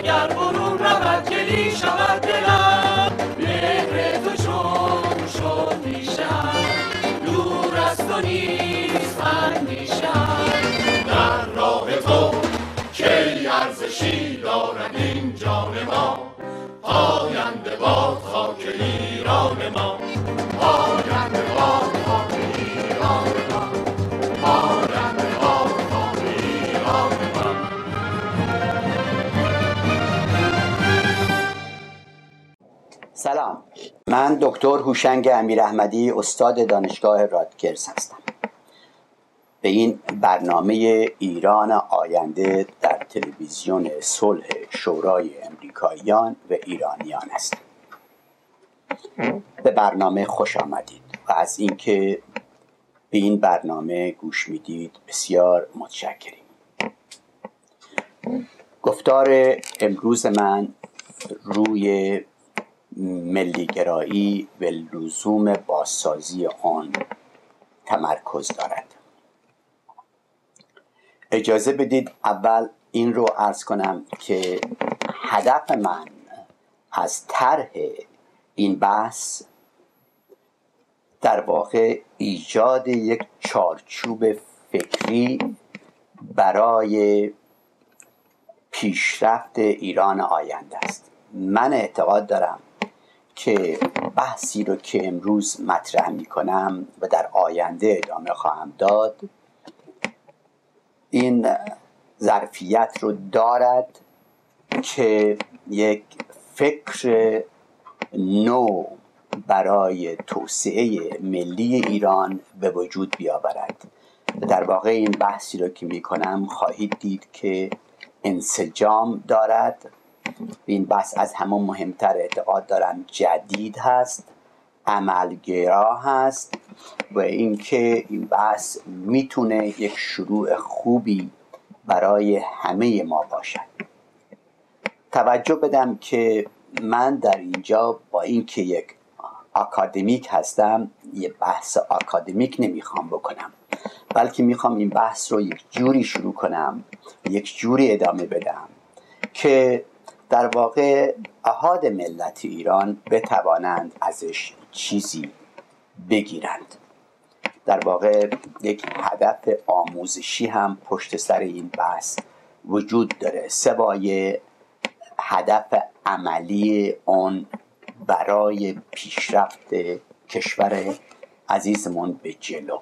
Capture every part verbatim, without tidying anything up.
اگر برون رود گلی شود دلم، مهر تو چون شد بیشتر، دور از تو نیست اندیشم. در راه تو کی ارزشی دارد این جان ما، پاینده باد خاک ایران ما، پاینده باد خاک ایران ما، پاینده باد خاک ایران ما. سلام، من دکتر هوشنگ امیراحمدی، استاد دانشگاه رادگرز هستم. به این برنامه ایران آینده در تلویزیون صلح شورای امریکاییان و ایرانیان است. به برنامه خوش آمدید و از اینکه به این برنامه گوش میدید بسیار متشکریم. گفتار امروز من روی ملیگرایی و لزوم بازسازی آن تمرکز دارد. اجازه بدید اول این رو عرض کنم که هدف من از طرح این بحث در واقع ایجاد یک چارچوب فکری برای پیشرفت ایران آینده است. من اعتقاد دارم که بحثی رو که امروز مطرح می کنم و در آینده ادامه خواهم داد این ظرفیت رو دارد که یک فکر نو برای توسعه ملی ایران به وجود بیاورد. در واقع این بحثی رو که می کنم خواهید دید که انسجام دارد. این بحث از همون مهمتر اعتقاد دارم جدید هست، عملگرا هست و اینکه این بحث میتونه یک شروع خوبی برای همه ما باشد. توجه بدم که من در اینجا با اینکه یک آکادمیک هستم یه بحث آکادمیک نمیخوام بکنم، بلکه میخوام این بحث رو یک جوری شروع کنم، یک جوری ادامه بدم که در واقع احاد ملت ایران بتوانند ازش چیزی بگیرند. در واقع یک هدف آموزشی هم پشت سر این بحث وجود داره، سوای هدف عملی آن برای پیشرفت کشور عزیزمون به جلو.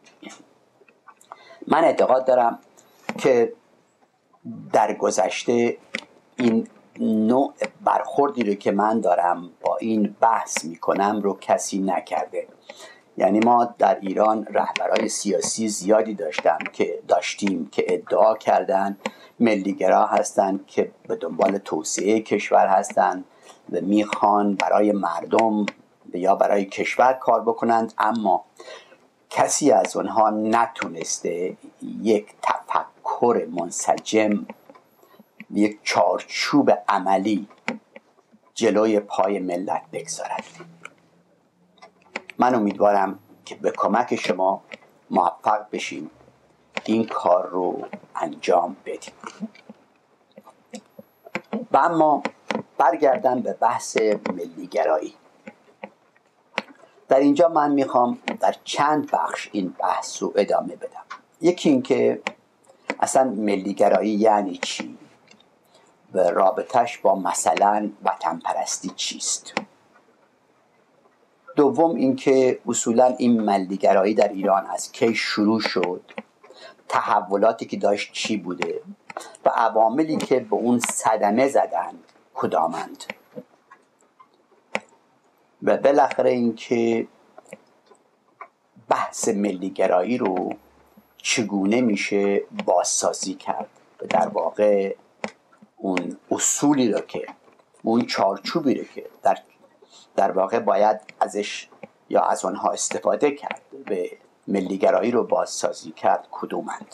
من اعتقاد دارم که در گذشته این نوع برخوردی رو که من دارم با این بحث میکنم رو کسی نکرده. یعنی ما در ایران رهبرای سیاسی زیادی داشتم که داشتیم که ادعا کردن ملیگرا هستند که به دنبال توسعه کشور هستند و میخوان برای مردم یا برای کشور کار بکنند، اما کسی از اونها نتونسته یک تفکر منسجم، یک چارچوب عملی جلوی پای ملت بگذارد. من امیدوارم که به کمک شما موفق بشیم این کار رو انجام بدیم. و اما برگردم به بحث ملیگرایی. در اینجا من میخوام در چند بخش این بحث رو ادامه بدم. یکی این که اصلا ملیگرایی یعنی چی و رابطش با مثلا وطن پرستی چیست. دوم اینکه اصولا این ملیگرایی در ایران از کی شروع شد، تحولاتی که داشت چی بوده و عواملی که به اون صدمه زدن کدامند، و بالاخره اینکه بحث ملیگرایی رو چگونه میشه بازسازی کرد و در واقع اون اصولی رو که اون چارچوبی رو که در در واقع باید ازش یا از آنها استفاده کرد به ملیگرایی رو بازسازی کرد کدومند.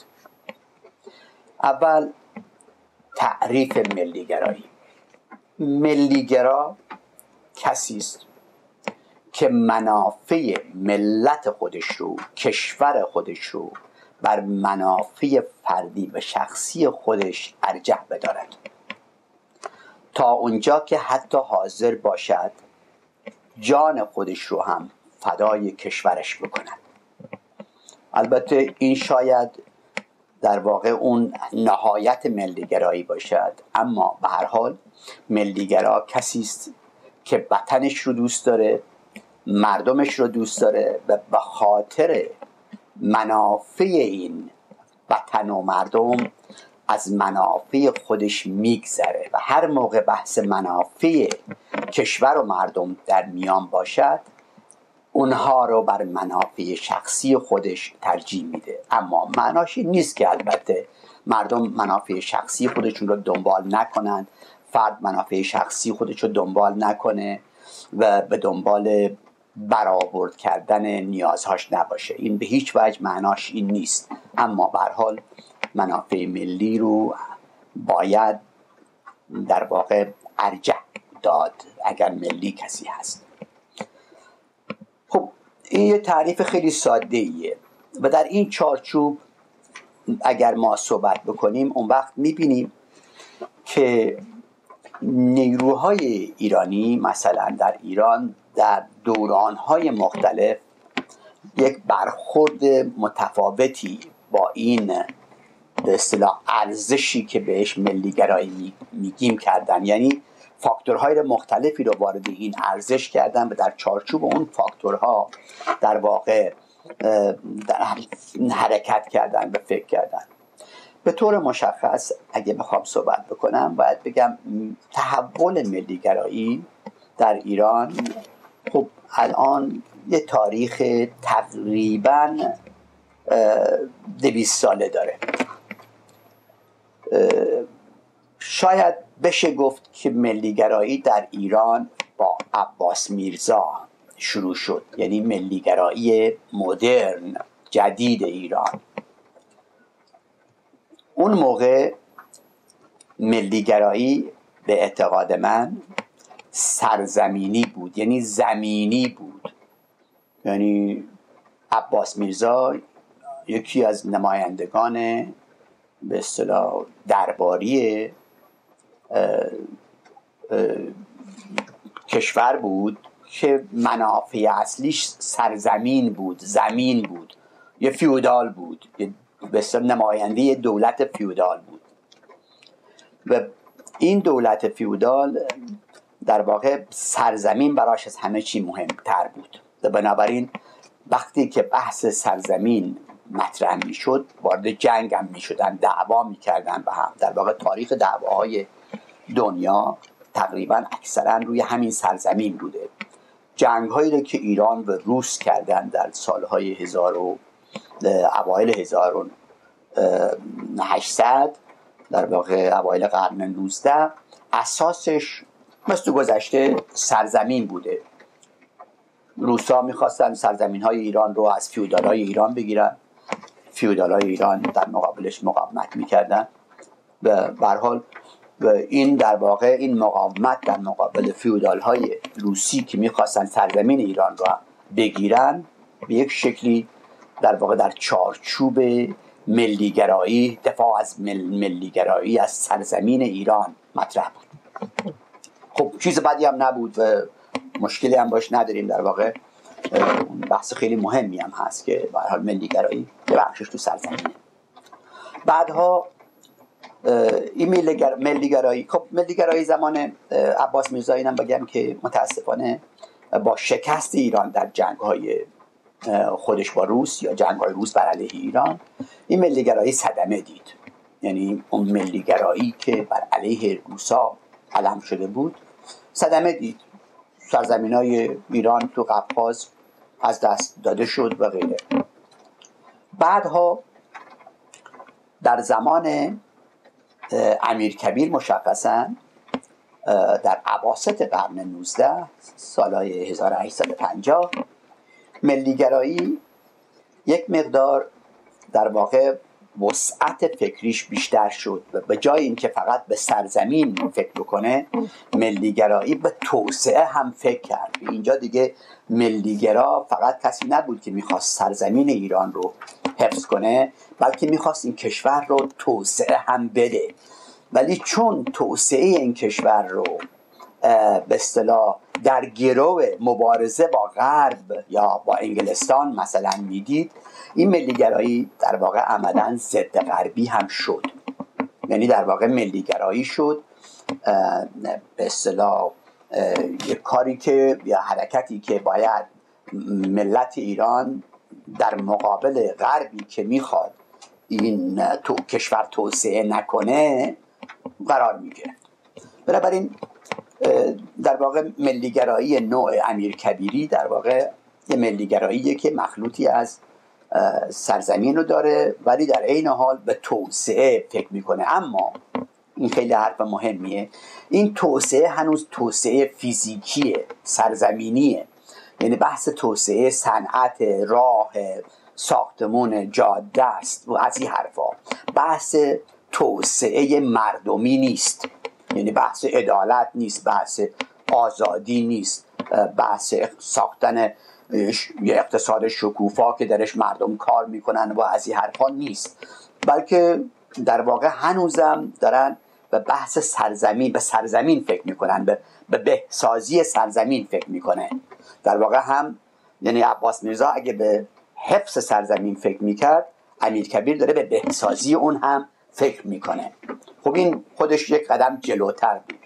اول تعریف ملیگرایی. ملیگرا کسی است که منافع ملت خودش رو، کشور خودش رو بر منافع فردی و شخصی خودش ارجح بدارد. تا اونجا که حتی حاضر باشد جان خودش رو هم فدای کشورش بکند. البته این شاید در واقع اون نهایت ملیگرایی باشد، اما به هر حال ملیگرا کسی است که وطنش رو دوست داره، مردمش رو دوست داره و به خاطر منافع این وطن و مردم از منافع خودش میگذره و هر موقع بحث منافع کشور و مردم در میان باشد اونها رو بر منافع شخصی خودش ترجیح میده. اما معناش این نیست که البته مردم منافع شخصی خودشون رو دنبال نکنند، فرد منافع شخصی خودش رو دنبال نکنه و به دنبال برآورد کردن نیازهاش نباشه. این به هیچ وجه معناش این نیست، اما به هر حال منافع ملی رو باید در واقع ارجح داد اگر ملی کسی هست. خب این یه تعریف خیلی ساده ایه و در این چارچوب اگر ما صحبت بکنیم اون وقت میبینیم که نیروهای ایرانی مثلا در ایران در دورانهای مختلف یک برخورد متفاوتی با این به اصطلاح ارزشی که بهش ملیگرایی میگیم کردن، یعنی فاکتورهای مختلفی رو وارد این ارزش کردن و در چارچوب اون فاکتورها در واقع در حرکت کردن و فکر کردن. به طور مشخص اگه بخوام صحبت بکنم باید بگم تحول ملیگرایی در ایران خب الان یه تاریخ تقریباً دویست ساله داره. شاید بشه گفت که ملیگرایی در ایران با عباس میرزا شروع شد، یعنی ملیگرایی مدرن جدید ایران. اون موقع ملیگرایی به اعتقاد من سرزمینی بود، یعنی زمینی بود. یعنی عباس میرزا یکی از نمایندگان به اصطلاح درباری اه اه کشور بود که منافع اصلیش سرزمین بود، زمین بود، یه فیودال بود، یه به اصطلاح نماینده دولت فیودال بود و این دولت فیودال در واقع سرزمین براش از همه چی مهمتر بود و بنابراین وقتی که بحث سرزمین مطرح می شد وارد جنگ هم می شدن، دعوا می کردن به هم. در واقع تاریخ دعواهای دنیا تقریبا اکثرا روی همین سرزمین بوده. جنگ هایی رو که ایران و روس کردن در سالهای هزار و اوایل هزار و هشتصد، در واقع اوایل قرن نوزده، اساسش مثل گذشته سرزمین بوده. روسا میخواستن سرزمین های ایران رو از فیودال های ایران بگیرن، فیودال های ایران در مقابلش مقاومت میکردن و به هر حال این در واقع این مقاومت در مقابل فیودال های روسی که میخواستن سرزمین ایران رو بگیرن به یک شکلی در واقع در چارچوب ملیگرایی، دفاع از مل ملیگرایی از سرزمین ایران مطرح بود. خب چیز بدی هم نبود و مشکلی هم باش نداریم. در واقع بحث خیلی مهمی هم هست که به هر حال ملیگرایی یه بخشش تو سرزمینه. بعدها این ملیگرایی خب ملیگرایی زمان عباس میرزا، اینم بگم که متاسفانه با شکست ایران در جنگ‌های خودش با روس یا جنگ‌های روس بر علیه ایران، این ملیگرایی صدمه دید. یعنی اون ملیگرایی که بر علیه روسا علم شده بود صدمه دید. سرزمین‌های ایران تو قفقاز از دست داده شد و غیره. بعدها در زمان امیرکبیر مشخصاً در اواسط قرن نوزده، سالهای هزار و هشتصد و پنجاه، ملیگرایی یک مقدار در واقع وسعت فکریش بیشتر شد و به جای اینکه فقط به سرزمین فکر بکنه، ملیگرایی به توسعه هم فکر کرد. اینجا دیگه ملیگرا فقط کسی نبود که میخواست سرزمین ایران رو حفظ کنه، بلکه میخواست این کشور رو توسعه هم بده ولی چون توسعه این کشور رو به اصطلاح در گرو مبارزه با غرب یا با انگلستان مثلا میدید، این ملیگرایی در واقع عملاً ضد غربی هم شد. یعنی در واقع ملیگرایی شد به اصطلاح یک کاری که یا حرکتی که باید ملت ایران در مقابل غربی که میخواد این تو کشور توسعه نکنه قرار میگیره. بنابراین در واقع ملیگرایی نوع امیرکبیری در واقع یه ملیگراییه که مخلوطی از سرزمین رو داره ولی در عین حال به توسعه فکر میکنه. اما این خیلی حرف مهمیه، این توسعه هنوز توسعه فیزیکیه، سرزمینیه. یعنی بحث توسعه صنعت، راه، ساختمون، جاده است و از این حرفا. بحث توسعه مردمی نیست، یعنی بحث عدالت نیست، بحث آزادی نیست، بحث ساختن یه اقتصاد شکوفا که درش مردم کار میکنن و از این حرفا نیست، بلکه در واقع هنوزم دارن به بحث سرزمین، به سرزمین فکر میکنن، به به بهسازی سرزمین فکر میکنه. در واقع هم یعنی عباس میرزا اگه به حفظ سرزمین فکر میکرد، امیرکبیر داره به بهسازی اون هم فکر میکنه. خب این خودش یک قدم جلوتر بود.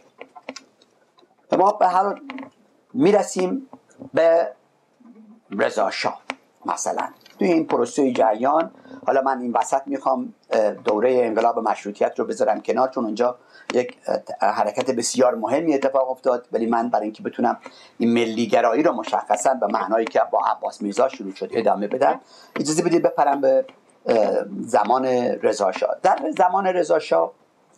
ما به هر حال میرسیم به رضا شاه مثلا توی این پروسه جریان. حالا من این وسط میخوام دوره انقلاب مشروطیت رو بذارم کنار، چون اونجا یک حرکت بسیار مهمی اتفاق افتاد، ولی من برای اینکه بتونم این ملیگرایی رو مشخصا به معنایی که با عباس میرزا شروع شد ادامه بدم، اجازه بدید بپرم به زمان رضا شاه. در زمان رضا شاه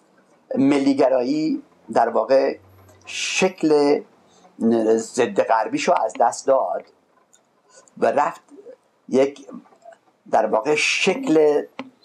ملیگرایی در واقع شکل ضد غربیشو از دست داد و رفت یک در واقع شکل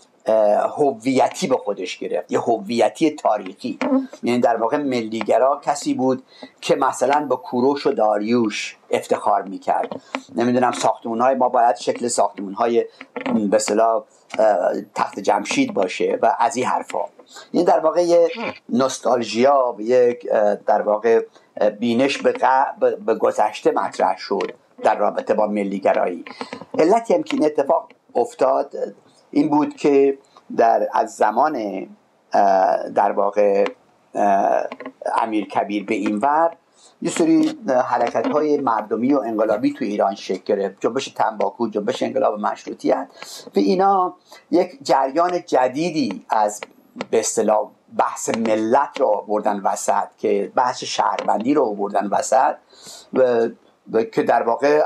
هویتی به خودش گرفت، یه هویتی تاریخی. یعنی در واقع ملیگرا کسی بود که مثلا با کوروش و داریوش افتخار میکرد. نمیدونم ساختمون‌های ما باید شکل ساختمون‌های به اصطلاح تخت جمشید باشه و از این حرفا. این در واقع یه نوستالژیا، یک در واقع بینش به به گذشته مطرح شد در رابطه با ملیگرایی. علتی هم که این اتفاق افتاد این بود که در از زمان در واقع امیرکبیر به این ور یه سری حرکت‌های مردمی و انقلابی تو ایران شکل گرفت، جنبش تنباکو، جنبش انقلاب مشروطیت، و اینا یک جریان جدیدی از به اصطلاح بحث ملت رو آوردن وسط، که بحث شهروندی رو آوردن وسط و, و که در واقع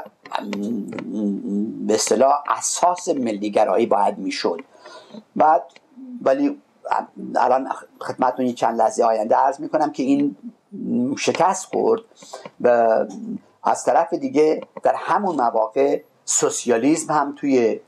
به اصطلاح اساس ملیگرایی باید میشد. بعد ولی الان خدمتتون چند لحظه آینده عرض میکنم که این شکست خورد و از طرف دیگه در همون مواقع سوسیالیسم هم توی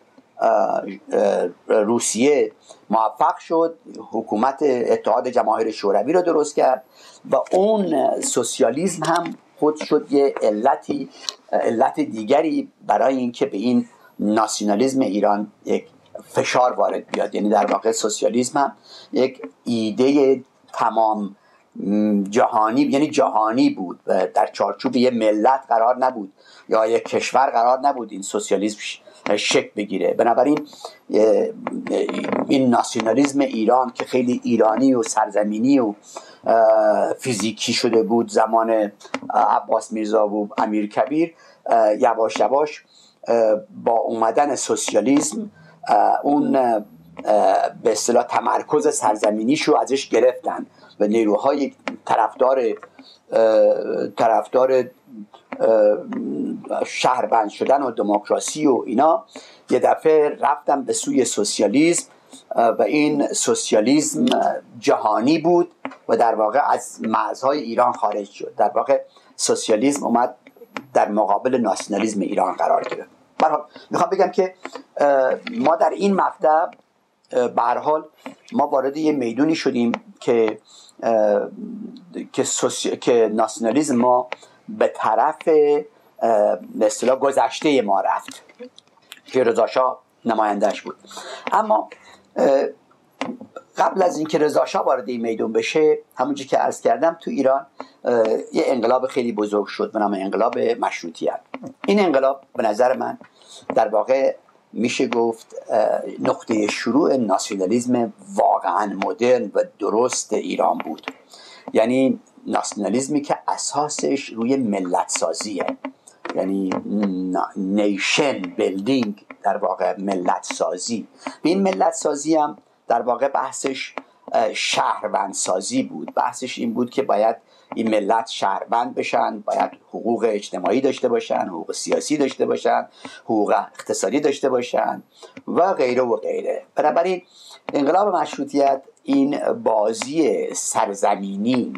روسیه موفق شد، حکومت اتحاد جماهیر شوروی رو درست کرد و اون سوسیالیسم هم خود شد یه علتی علت دیگری برای اینکه به این ناسیونالیسم ایران یک فشار وارد بیاد. یعنی در واقع سوسیالیسم هم یک ایده تمام جهانی، یعنی جهانی بود و در چارچوب یه ملت قرار نبود یا یک کشور قرار نبود این سوسیالیسم شکل بگیره. بنابراین این ناسیونالیسم ایران که خیلی ایرانی و سرزمینی و فیزیکی شده بود زمان عباس میرزا و امیرکبیر، یواش یواش با اومدن سوسیالیسم اون به اصطلاح تمرکز سرزمینیشو ازش گرفتن و نیروهای طرفدار طرفدار شهروند شدن و دموکراسی و اینا یه دفعه رفتن به سوی سوسیالیسم و این سوسیالیسم جهانی بود و در واقع از مرزهای ایران خارج شد. در واقع سوسیالیسم اومد در مقابل ناسیونالیسم ایران قرار گرفت. برحال میخوام بگم که ما در این مقطع به هر حال ما وارد یه میدونی شدیم که که, سوسی... که ناسیونالیسم ما به طرف به اصطلاح گذشته ما رفت که رضا شاه نمایندهش بود. اما قبل از اینکه رضا شاه وارد این میدون بشه، همونجوری که عرض کردم تو ایران یه انقلاب خیلی بزرگ شد به نام انقلاب مشروطیت. این انقلاب به نظر من در واقع میشه گفت نقطه شروع ناسیونالیسم واقعا مدرن و درست ایران بود. یعنی ناسیونالیسمی که اساسش روی ملت سازیه، یعنی نیشن بیلدینگ، در واقع ملت سازی. این ملت سازی هم در واقع بحثش شهروند سازی بود. بحثش این بود که باید این ملت شهروند بشن، باید حقوق اجتماعی داشته باشن، حقوق سیاسی داشته باشن، حقوق اقتصادی داشته باشن و غیره و غیره. بنابراین انقلاب مشروطیت این بازی سرزمینی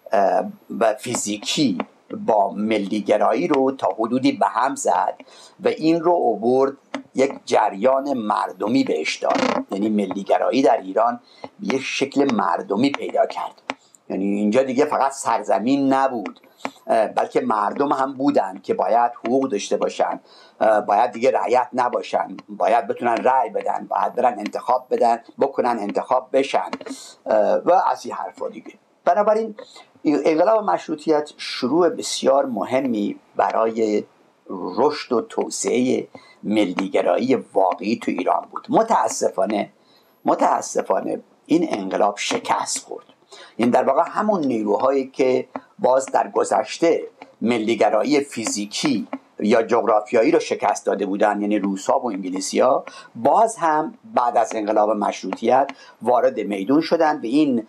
و فیزیکی با ملیگرایی رو تا حدودی به هم زد و این رو آورد یک جریان مردمی بهش داد. یعنی ملیگرایی در ایران یک شکل مردمی پیدا کرد. یعنی اینجا دیگه فقط سرزمین نبود، بلکه مردم هم بودن که باید حقوق داشته باشن، باید دیگه رعیت نباشن، باید بتونن رأی بدن، باید برن انتخاب بدن بکنن انتخاب بشن و از این حرفا دیگه. بنابراین انقلاب مشروطیت شروع بسیار مهمی برای رشد و توسعه ملیگرایی واقعی تو ایران بود. متاسفانه متاسفانه این انقلاب شکست خورد. این در واقع همون نیروهایی که باز در گذشته ملیگرایی فیزیکی یا جغرافیایی رو شکست داده بودن، یعنی روس‌ها و انگلیسی‌ها، باز هم بعد از انقلاب مشروطیت وارد میدون شدن به این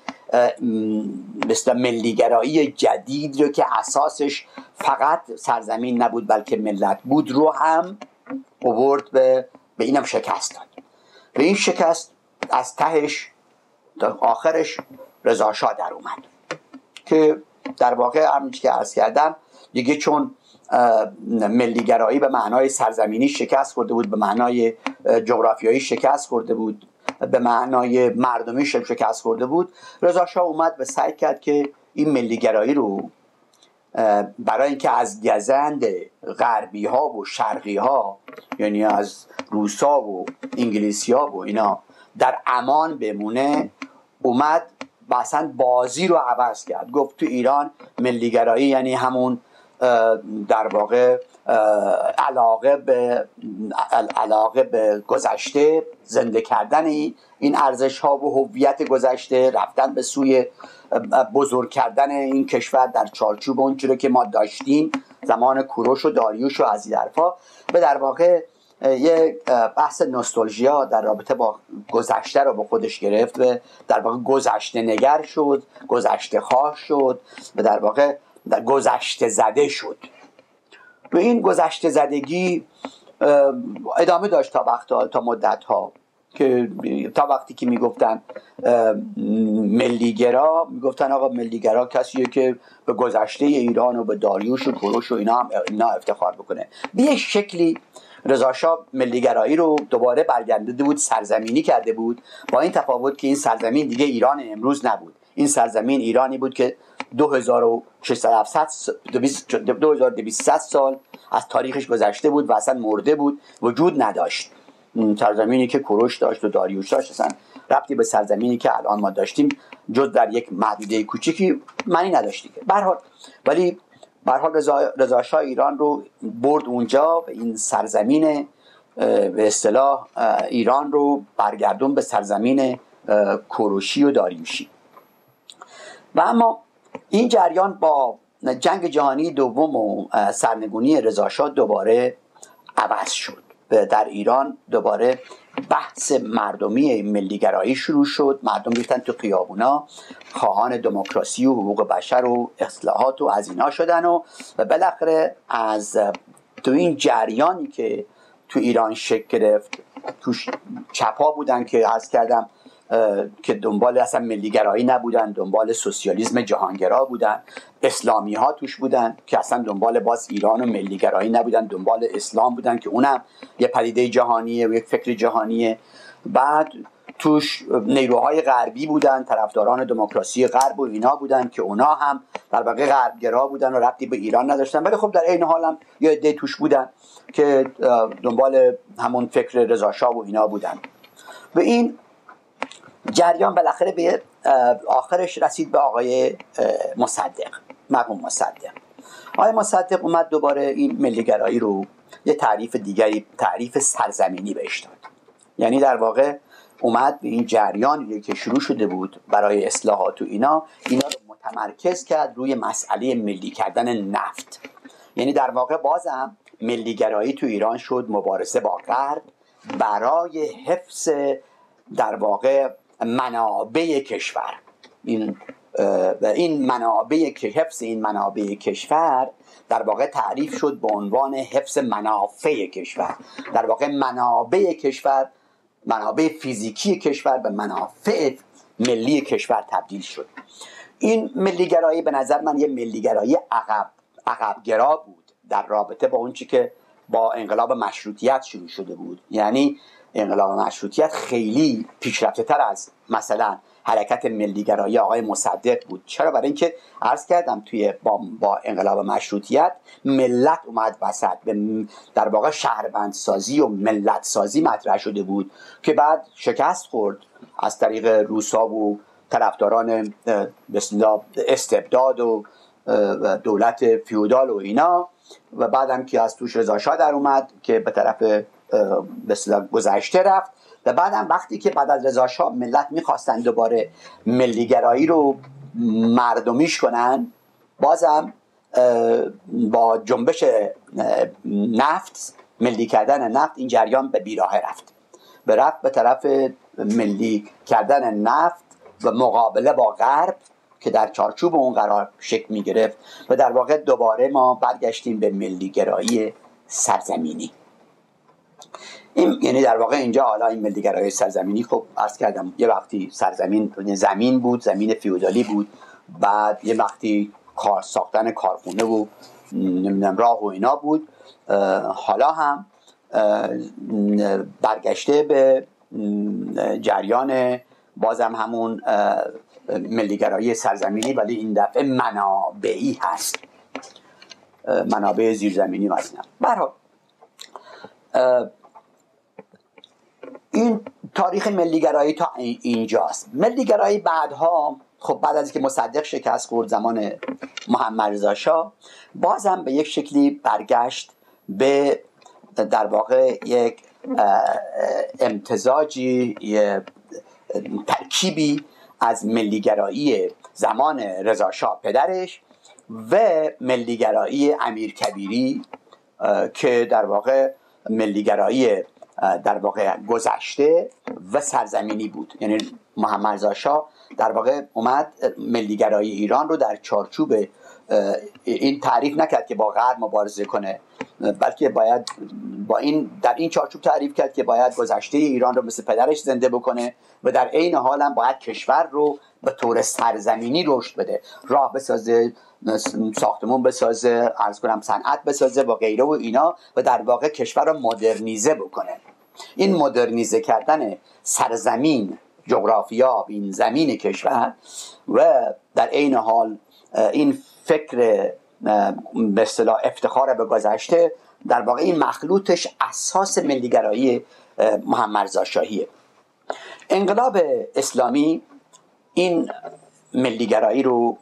مثل ملیگرایی جدید رو که اساسش فقط سرزمین نبود بلکه ملت بود رو هم آورد به به اینم شکست داد. به این شکست از تهش تا آخرش رضا شاه در اومد که در واقع همونجوری که عرض کردم دیگه چون ملیگرایی به معنای سرزمینی شکست خورده بود، به معنای جغرافیایی شکست خورده بود، به معنای مردمی شکست خورده بود، رضا شاه اومد و سعی کرد که این ملیگرایی رو برای اینکه از گزند غربی ها و شرقی ها، یعنی از روسا و انگلیسی ها و اینا در امان بمونه، اومد مثلا بازی رو عوض کرد. گفت تو ایران ملیگرایی یعنی همون در واقع علاقه به علاقه به گذشته، زنده کردن این ارزش ها و هویت گذشته، رفتن به سوی بزرگ کردن این کشور در چارچوب اون چیزی که ما داشتیم زمان کوروش و داریوش و از این حرفا. به در واقع یک بحث نوستالژیا در رابطه با گذشته رو به خودش گرفت و در واقع گذشته نگر شد، گذشته خواه شد و در واقع گذشته زده شد. و این گذشته زدگی ادامه داشت تا وقت تا مدت ها که تا وقتی که میگفتن ملیگرا، میگفتن آقا ملیگرا کسیه که به گذشته ایران و به داریوش و کوروش و اینا هم اینا افتخار بکنه. به یک شکلی رضا شاه ملیگرایی رو دوباره برگردونده بود، سرزمینی کرده بود، با این تفاوت که این سرزمین دیگه ایران امروز نبود. این سرزمین ایرانی بود که دو هزار و ششصد دو هزار و دویست سال از تاریخش گذشته بود و اصلا مرده بود، وجود نداشت. سرزمینی که کوروش داشت و داریوش داشت اصلا ربطی به سرزمینی که الان ما داشتیم جز در یک محدوده کوچیکی معنی نداشت دیگه. به هر حال ولی به هر حال رضا شاه ایران رو برد اونجا و این سرزمین به اصطلاح ایران رو برگردون به سرزمین کوروشی و داریوشی. و اما این جریان با جنگ جهانی دوم و سرنگونی رضا شاه دوباره عوض شد. در ایران دوباره بحث مردمی ملیگرایی شروع شد. مردم ریختن تو خیابونا، خواهان دموکراسی و حقوق بشر و اصلاحات و از اینا شدن و بالاخره از تو این جریانی که تو ایران شکل گرفت، توش چپا بودن که عرض کردم که دنبال اصلا ملیگرایی نبودن، دنبال سوسیالیسم جهانگرا بودن. اسلامی ها توش بودن که اصلا دنبال باز ایران و ملیگرایی نبودن، دنبال اسلام بودن که اونم یه پدیده جهانیه و یک فکر جهانیه. بعد توش نیروهای غربی بودن، طرفداران دموکراسی غرب و اینا بودن که اونا هم در واقع غربگرا بودن و ربطی به ایران نداشتن، ولی خب در عین حال هم یه عده توش بودن که دنبال همون فکر رضا شاه و اینا بودن. و این جریان بالاخره به آخرش رسید به آقای مصدق، مرحوم مصدق. آقای مصدق اومد دوباره این ملیگرایی رو یه تعریف دیگری، تعریف سرزمینی بهش داد. یعنی در واقع اومد به این جریانی که شروع شده بود برای اصلاحات و اینا اینا رو متمرکز کرد روی مسئله ملی کردن نفت. یعنی در واقع بازم ملیگرایی تو ایران شد مبارزه با غرب برای حفظ در واقع منابع کشور. این این منابع که حفظ این منابع کشور در واقع تعریف شد به عنوان حفظ منافع کشور. در واقع منابع کشور، منابع فیزیکی کشور به منافع ملی کشور تبدیل شد. این ملیگرایی به نظر من یه ملیگرایی عقب عقبگرا بود در رابطه با اون چی که با انقلاب مشروطیت شروع شده بود. یعنی انقلاب مشروطیت خیلی پیشرفته تر از مثلا حرکت ملیگرایی آقای مصدق بود. چرا؟ برای اینکه عرض کردم توی با, با انقلاب مشروطیت ملت اومد وسط، در واقع شهروندسازی و ملت سازی مطرح شده بود که بعد شکست خورد از طریق روسا و طرفداران استبداد و دولت فیودال و اینا، و بعدم که از توش رضا شاه در اومد که به طرف به اصطلاح گذشته رفت. و بعدم وقتی که بعد از رضا شاه ملت میخواستن دوباره ملیگرایی رو مردمیش کنن، بازم با جنبش نفت، ملی کردن نفت، این جریان به بیراه رفت به رفت به طرف ملی کردن نفت و مقابله با غرب که در چارچوب اون قرار شکل می گرفت و در واقع دوباره ما برگشتیم به ملیگرایی سرزمینی. این یعنی در واقع اینجا حالا این ملیگرایی سرزمینی، خب عرض کردم یه وقتی سرزمین زمین بود، زمین فیودالی بود، بعد یه وقتی کار ساختن کارخونه و نمیدونم راه و اینا بود، حالا هم برگشته به جریان بازم همون ملیگرایی سرزمینی، ولی این دفعه منابعی هست، منابع زیرزمینی مثلا. برای این تاریخ ملیگرایی تا اینجاست. ملیگرایی بعدها، خب بعد از اینکه مصدق شکست خورد زمان محمد رضا شاه، بازم به یک شکلی برگشت به در واقع یک امتزاجی، ترکیبی از ملیگرایی زمان رضا شاه پدرش و ملیگرایی امیرکبیری که در واقع ملیگرایی در واقع گذشته و سرزمینی بود. یعنی محمد رضا شاه در واقع اومد ملیگرایی ایران رو در چارچوب این تعریف نکرد که با غرب مبارزه کنه، بلکه باید با این در این چارچوب تعریف کرد که باید گذشته ایران رو مثل پدرش زنده بکنه و در عین حال هم باید کشور رو به طور سرزمینی رشد بده، راه بسازه، ساختمون بسازه، عرض کنم صنعت بسازه و غیره و اینا، و در واقع کشور رو مدرنیزه بکنه. این مدرنیزه کردن سرزمین، جغرافیا، این زمین کشور و در عین حال این فکر به اصطلاح افتخار به گذشته، در واقع این مخلوطش اساس ملیگرایی محمد رضا شاهیه. انقلاب اسلامی این ملیگرایی رو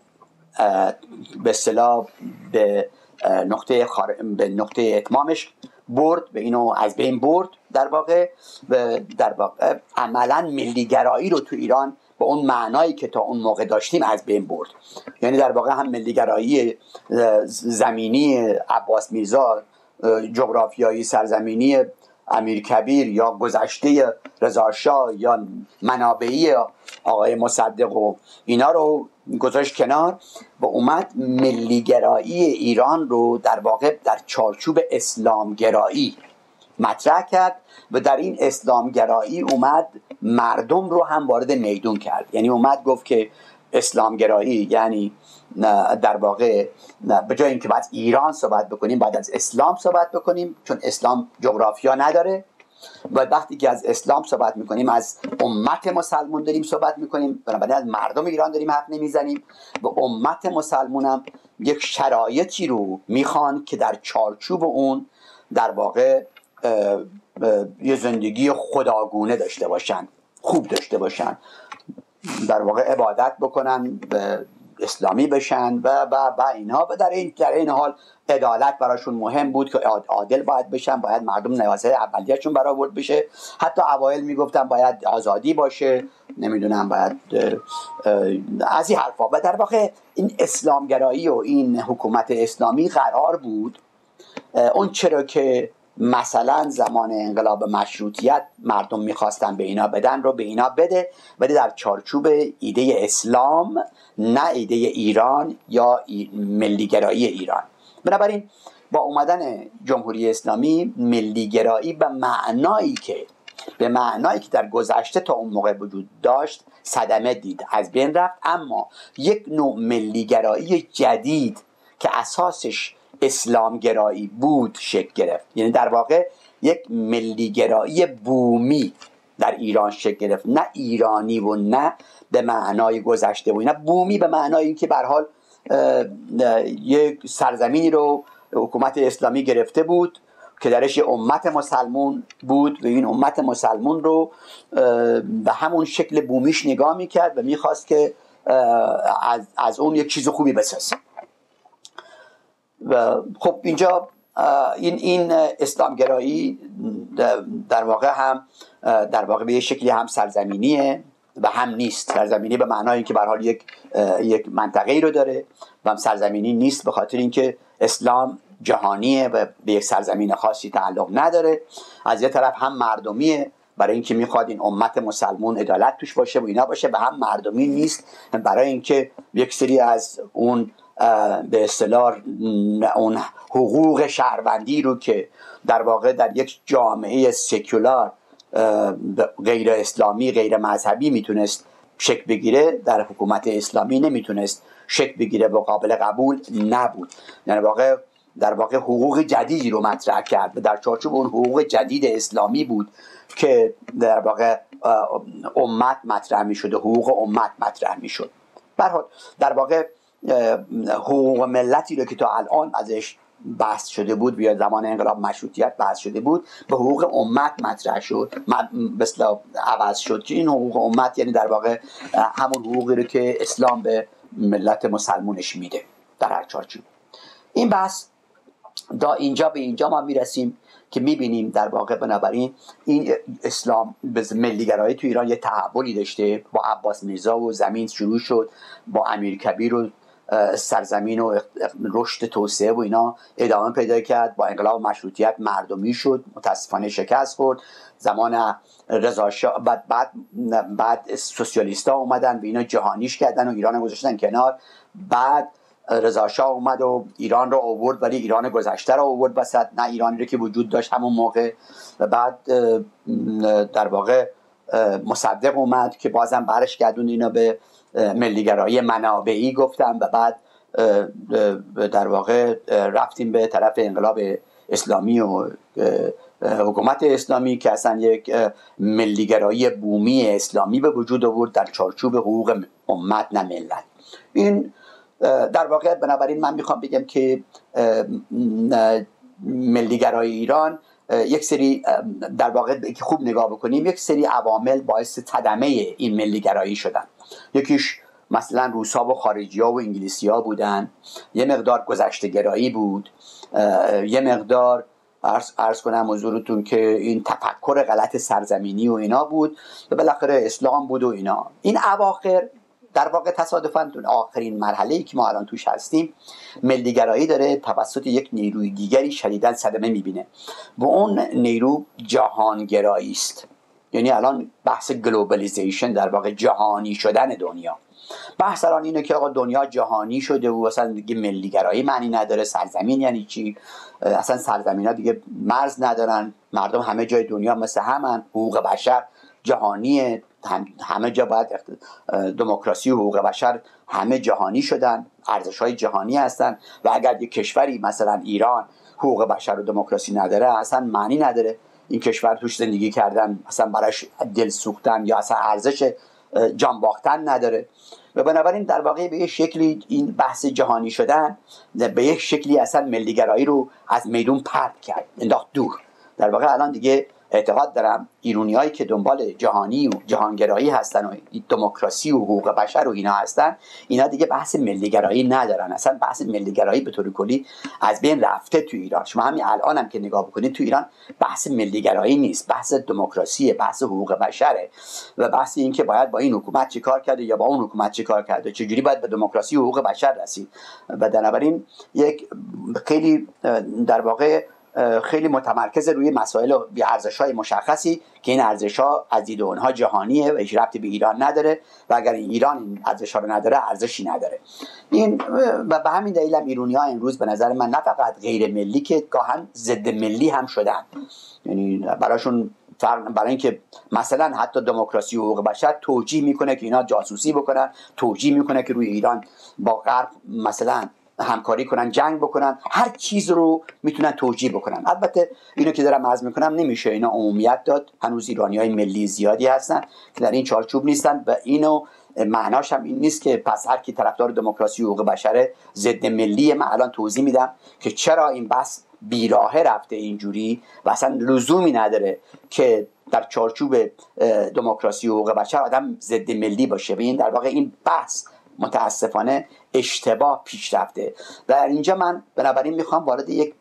به اصطلاح به نقطه خار... به نقطه اتمامش برد، به اینو از بین برد در واقع. در واقع عملا ملیگرایی رو تو ایران به اون معنایی که تا اون موقع داشتیم از بین برد. یعنی در واقع هم ملیگرایی زمینی عباس میرزا، جغرافیایی سرزمینی امیرکبیر یا گذشته رضا شاه یا منابعی آقای مصدق و اینا رو گذاشت کنار و اومد ملیگرایی ایران رو در واقع در چارچوب اسلامگرایی مطرح کرد و در این اسلامگرایی اومد مردم رو هم وارد میدون کرد. یعنی اومد گفت که اسلامگرایی یعنی در واقع به جای اینکه بعد ایران صحبت بکنیم باید از اسلام صحبت بکنیم، چون اسلام جغرافیا نداره، و وقتی که از اسلام صحبت میکنیم از امت مسلمون داریم صحبت میکنیم، بنابراین از مردم ایران داریم حرف نمیزنیم و امت مسلمون هم یک شرایطی رو میخوان که در چارچوب اون در واقع اه اه یه زندگی خداگونه داشته باشن، خوب داشته باشن، در واقع عبادت بکنن، اسلامی بشن و و و اینها. و در این در این حال عدالت براشون مهم بود که عادل باید بشن، باید مردم نیازهای اولیه‌شون برآورد بشه. حتی اوایل میگفتن باید آزادی باشه، نمیدونم باید از این حرفا. و در واقع این اسلامگرایی و این حکومت اسلامی قرار بود اون چرا که مثلا زمان انقلاب مشروطیت مردم میخواستن به اینا بدن رو به اینا بده، ولی در چارچوب ایده اسلام، نه ایده ایران یا ملیگرایی ایران. بنابراین با اومدن جمهوری اسلامی، ملیگرایی به معنایی که به معنایی که در گذشته تا اون موقع وجود داشت صدمه دید، از بین رفت. اما یک نوع ملیگرایی جدید که اساسش اسلامگرایی بود شکل گرفت. یعنی در واقع یک ملیگرایی بومی در ایران شکل گرفت، نه ایرانی و نه به معنای گذشته و نه بومی به معنای اینکه به هر حال یک سرزمینی رو حکومت اسلامی گرفته بود که درش امت مسلمون بود و این امت مسلمون رو به همون شکل بومیش نگاه میکرد و میخواست که از, از اون یک چیز خوبی بسازه. و خب اینجا این این اسلامگرایی در واقع هم در واقع به یک شکلی هم سرزمینیه و هم نیست. سرزمینی به معنای اینکه به هر حال یک یک منطقه‌ای رو داره و هم سرزمینی نیست به خاطر اینکه اسلام جهانیه و به یک سرزمین خاصی تعلق نداره. از یه طرف هم مردمیه برای اینکه میخواد این امت مسلمون عدالت توش باشه و اینا باشه، و هم مردمی نیست برای اینکه یک سری از اون به اصطلاح اون حقوق شهروندی رو که در واقع در یک جامعه سکولار غیر اسلامی غیر مذهبی میتونست شکل بگیره، در حکومت اسلامی نمیتونست شکل بگیره و قابل قبول نبود. یعنی واقع در واقع حقوق جدیدی رو مطرح کرد و در چارچوب اون حقوق جدید اسلامی بود که در واقع امت مطرح میشد و حقوق امت مطرح میشد. به هر حال در واقع حقوق ملتی رو که تا الان ازش بحث شده بود یا زمان انقلاب مشروطیت بحث شده بود به حقوق امت مطرح شد، مثلا عوض شد که این حقوق امت یعنی در واقع همون حقوقی رو که اسلام به ملت مسلمونش میده در هر چارچوب. این بحث دا اینجا به اینجا ما میرسیم که میبینیم در واقع بنابراین این اسلام به ملیگرایی تو ایران یه تحولی داشته. با عباس میرزا و زمین شروع شد، با امیرکبیر و سرزمین و رشد توسعه و اینا ادامه پیدا کرد. با انقلاب مشروطیت مردمی شد، متاسفانه شکست خورد. زمان رضا شاه بعد بعد بعد سوسیالیستا اومدن و اینا جهانیش کردن و ایران گذاشتن کنار. بعد رضا شاه اومد و ایران رو آورد، ولی ایران گذشته رو آورد وسط، نه ایرانی رو که وجود داشت همون موقع. و بعد در واقع مصدق اومد که بازم برش گردون اینا به ملیگرایی منابعی گفتم و بعد در واقع رفتیم به طرف انقلاب اسلامی و حکومت اسلامی که اصلا یک ملیگرایی بومی اسلامی به وجود آورد در چارچوب حقوق امت نه ملت. این در واقع بنابراین من میخوام بگم که ملیگرایی ایران یک سری در واقع که خوب نگاه بکنیم یک سری عوامل باعث صدمه این ملیگرایی شدن. یکیش مثلا روس‌ها و خارجی‌ها و انگلیسی‌ها بودن، یه مقدار گذشته‌گرایی بود، یه مقدار عرض, عرض کنم حضورتون که این تفکر غلط سرزمینی و اینا بود و بالاخره اسلام بود و اینا. این اواخر در واقع تصادفاً آخرین مرحله‌ای که ما الان توش هستیم ملیگرایی داره توسط یک نیروی دیگری شدیداً صدمه می‌بینه و اون نیرو جهانگرایی است. یعنی الان بحث گلوبالیزیشن در واقع جهانی شدن دنیا. بحث الان اینه که آقا دنیا جهانی شده و اصلا دیگه ملیگرایی معنی نداره. سرزمین یعنی چی؟ اصلا سرزمین‌ها دیگه مرز ندارن، مردم همه جای دنیا مثل همن، حقوق بشر جهانیه، همه جا باید دموکراسی و حقوق بشر همه جهانی شدن، ارزش‌های جهانی هستن و اگر یک کشوری مثلا ایران حقوق بشر و دموکراسی نداره اصلا معنی نداره این کشور توش زندگی کردن، اصلا براش دل سوختن یا اصلا ارزش جان باختن نداره. و بنابراین در واقع به یک شکلی این بحث جهانی شدن به یک شکلی اصلا ملیگرایی رو از میدون پرت کرد، انداخت دور. در واقع الان دیگه اعتقاد دارم ایرانیایی که دنبال جهانی و جهانگرایی هستن و دموکراسی و حقوق بشر و اینا هستن، اینا دیگه بحث ملیگرایی ندارن. اصلا بحث ملیگرایی به طور کلی از بین رفته تو ایران. شما همین الان هم که نگاه بکنید تو ایران بحث ملیگرایی نیست، بحث دموکراسی، بحث حقوق بشره و بحث این که باید با این حکومت چیکار کرده یا با اون حکومت چیکار کرده، چجوری باید به دموکراسی و حقوق بشر رسید. و بنابراین یک خیلی در واقع خیلی متمرکز روی مسائل و ارزش‌های مشخصی که این ارزش‌ها از دید اونها جهانیه و هیچ ربطی به ایران نداره و اگر ایران این ارزش‌ها رو نداره ارزشی نداره. این و به همین دلیل هم ایرانی‌ها امروز به نظر من نه فقط غیر ملی که گاهن ضد ملی هم شدن. یعنی براشون برای اینکه مثلا حتی دموکراسی و حقوق بشر توجیه میکنه که اینا جاسوسی بکنن، توجیه میکنه که روی ایران با غرب مثلا همکاری کنن، جنگ بکنن، هر چیز رو میتونن توجیه بکنن. البته اینو که دارم عرض میکنم نمیشه اینا عمومیت داد، هنوز ایرانیای ملی زیادی هستن که در این چارچوب نیستن و اینو معناش هم این نیست که پس هر کی طرفدار دموکراسی و حقوق بشره ضد ملیه. من الان توضیح میدم که چرا این بحث بیراهه رفته اینجوری و اصلا لزومی نداره که در چارچوب دموکراسی و حقوق بشر آدم ضد ملی باشه. و این در واقع این بحث متاسفانه اشتباه پیش رفته و اینجا من بنابراین میخوام وارد یک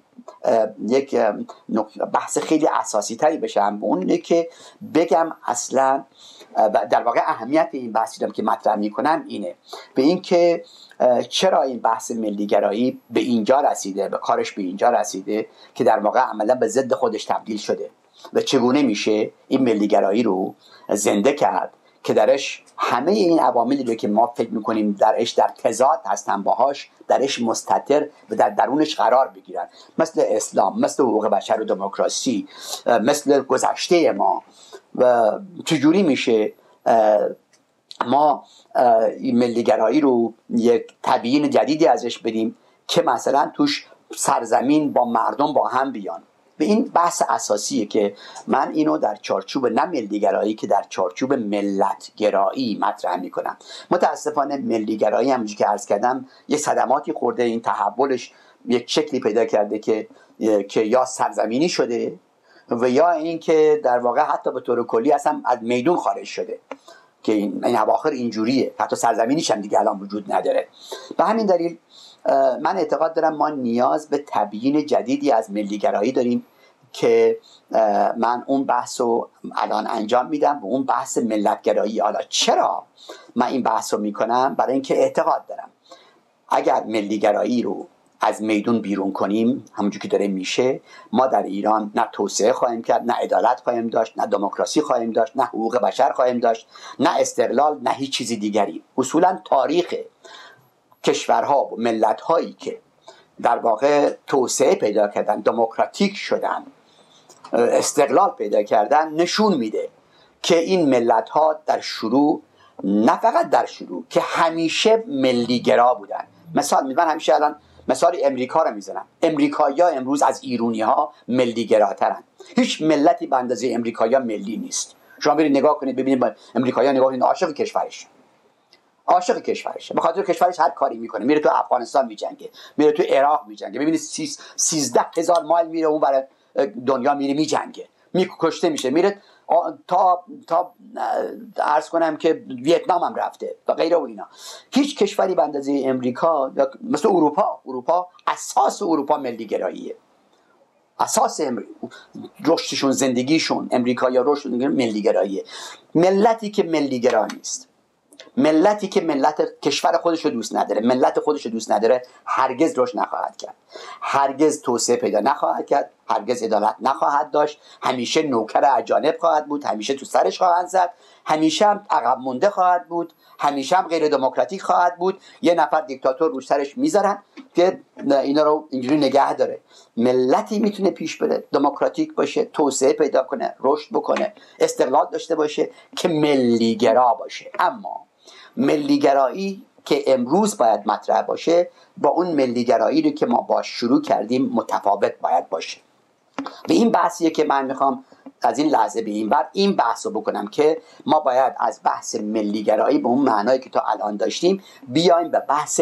یک بحث خیلی اساسی تری بشم، اونه که بگم اصلا در واقع اهمیت این بحثی که مطرح میکنم اینه، به این که چرا این بحث ملیگرایی به اینجا رسیده، به کارش به اینجا رسیده که در واقع عملا به ضد خودش تبدیل شده و چگونه میشه این ملیگرایی رو زنده کرد که درش همه این عواملی رو که ما فکر میکنیم درش در تضاد هستن باهاش درش مستتر و در درونش قرار بگیرن، مثل اسلام، مثل حقوق بشر و دموکراسی، مثل گذشته ما. و چجوری میشه ما این ملیگرایی رو یک تبیین جدیدی ازش بدیم که مثلا توش سرزمین با مردم با هم بیان. به این بحث اساسیه که من اینو در چارچوب نه ملیگرایی که در چارچوب ملتگرایی مطرح میکنم. متاسفانه ملیگرایی همونجوری که عرض کردم یه صدماتی خورده، این تحولش یک شکلی پیدا کرده که که یا سرزمینی شده و یا این که در واقع حتی به طور کلی اصلا از میدون خارج شده که این, این اواخر اینجوریه، حتی سرزمینیش هم دیگه الان وجود نداره. به همین دلیل من اعتقاد دارم ما نیاز به تبیین جدیدی از ملیگرایی داریم که من اون بحث رو الان انجام میدم و اون بحث ملتگرایی. حالا چرا من این بحث رو میکنم؟ برای اینکه اعتقاد دارم اگر ملیگرایی رو از میدون بیرون کنیم همونجور که داره میشه، ما در ایران نه توسعه خواهیم کرد، نه عدالت خواهیم داشت، نه دموکراسی خواهیم داشت، نه حقوق بشر خواهیم داشت، نه استقلال، نه هیچ چیزی دیگری. اصولا تاریخ کشورها و ملت‌هایی که در واقع توسعه پیدا کردن، دموکراتیک شدن، استقلال پیدا کردن، نشون میده که این ملت‌ها در شروع، نه فقط در شروع، که همیشه ملیگرا بودن. مثال میزنم، همیشه الان مثال امریکا رو میزنم. امریکایی‌ها امروز از ایرانی‌ها ملیگراترن. هیچ ملتی به اندازه امریکایی‌ها ملی نیست. شما برید نگاه کنید ببینید امریکایی‌ها نگاه کنید عاشق کشورش. عاشق کشورشه، به خاطر کشورش هر کاری میکنه، میره تو افغانستان میجنگه، میره تو عراق میجنگه، ببینید سیزده هزار مایل میره اون برای دنیا میره میجنگه، میکشته میشه، میره تا تا عرض کنم که ویتنام هم رفته و غیره و اینا. هیچ کشوری به اندازه امریکا مثل اروپا، اروپا اساس اروپا ملیگراییه، اساس رشدشون، زندگیشون، امریکایی‌ها رشدشون ملیگراییه. ملتی که ملیگرا نیست، ملتی که ملت کشور خودش رو دوست نداره، ملت خودش رو دوست نداره، هرگز رشد نخواهد کرد، هرگز توسعه پیدا نخواهد کرد، هرگز عدالت نخواهد داشت، همیشه نوکر اجانب خواهد بود، همیشه تو سرش خواهد زد، همیشه هم عقب مونده خواهد بود، همیشه هم غیر دموکراتیک خواهد بود. یه نفر دیکتاتور روش سرش میذارن که اینا رو اینجوری نگه داره. ملتی میتونه پیش بره، دموکراتیک باشه، توسعه پیدا کنه، رشد بکنه، استقلال داشته باشه که ملیگرا باشه. اما ملیگرایی که امروز باید مطرح باشه با اون ملیگرایی رو که ما باش شروع کردیم متفاوت باید باشه. به این بحثیه که من میخوام از این لحظه به این بر این بحث رو بکنم که ما باید از بحث ملیگرایی به اون معنایی که تا الان داشتیم بیایم به بحث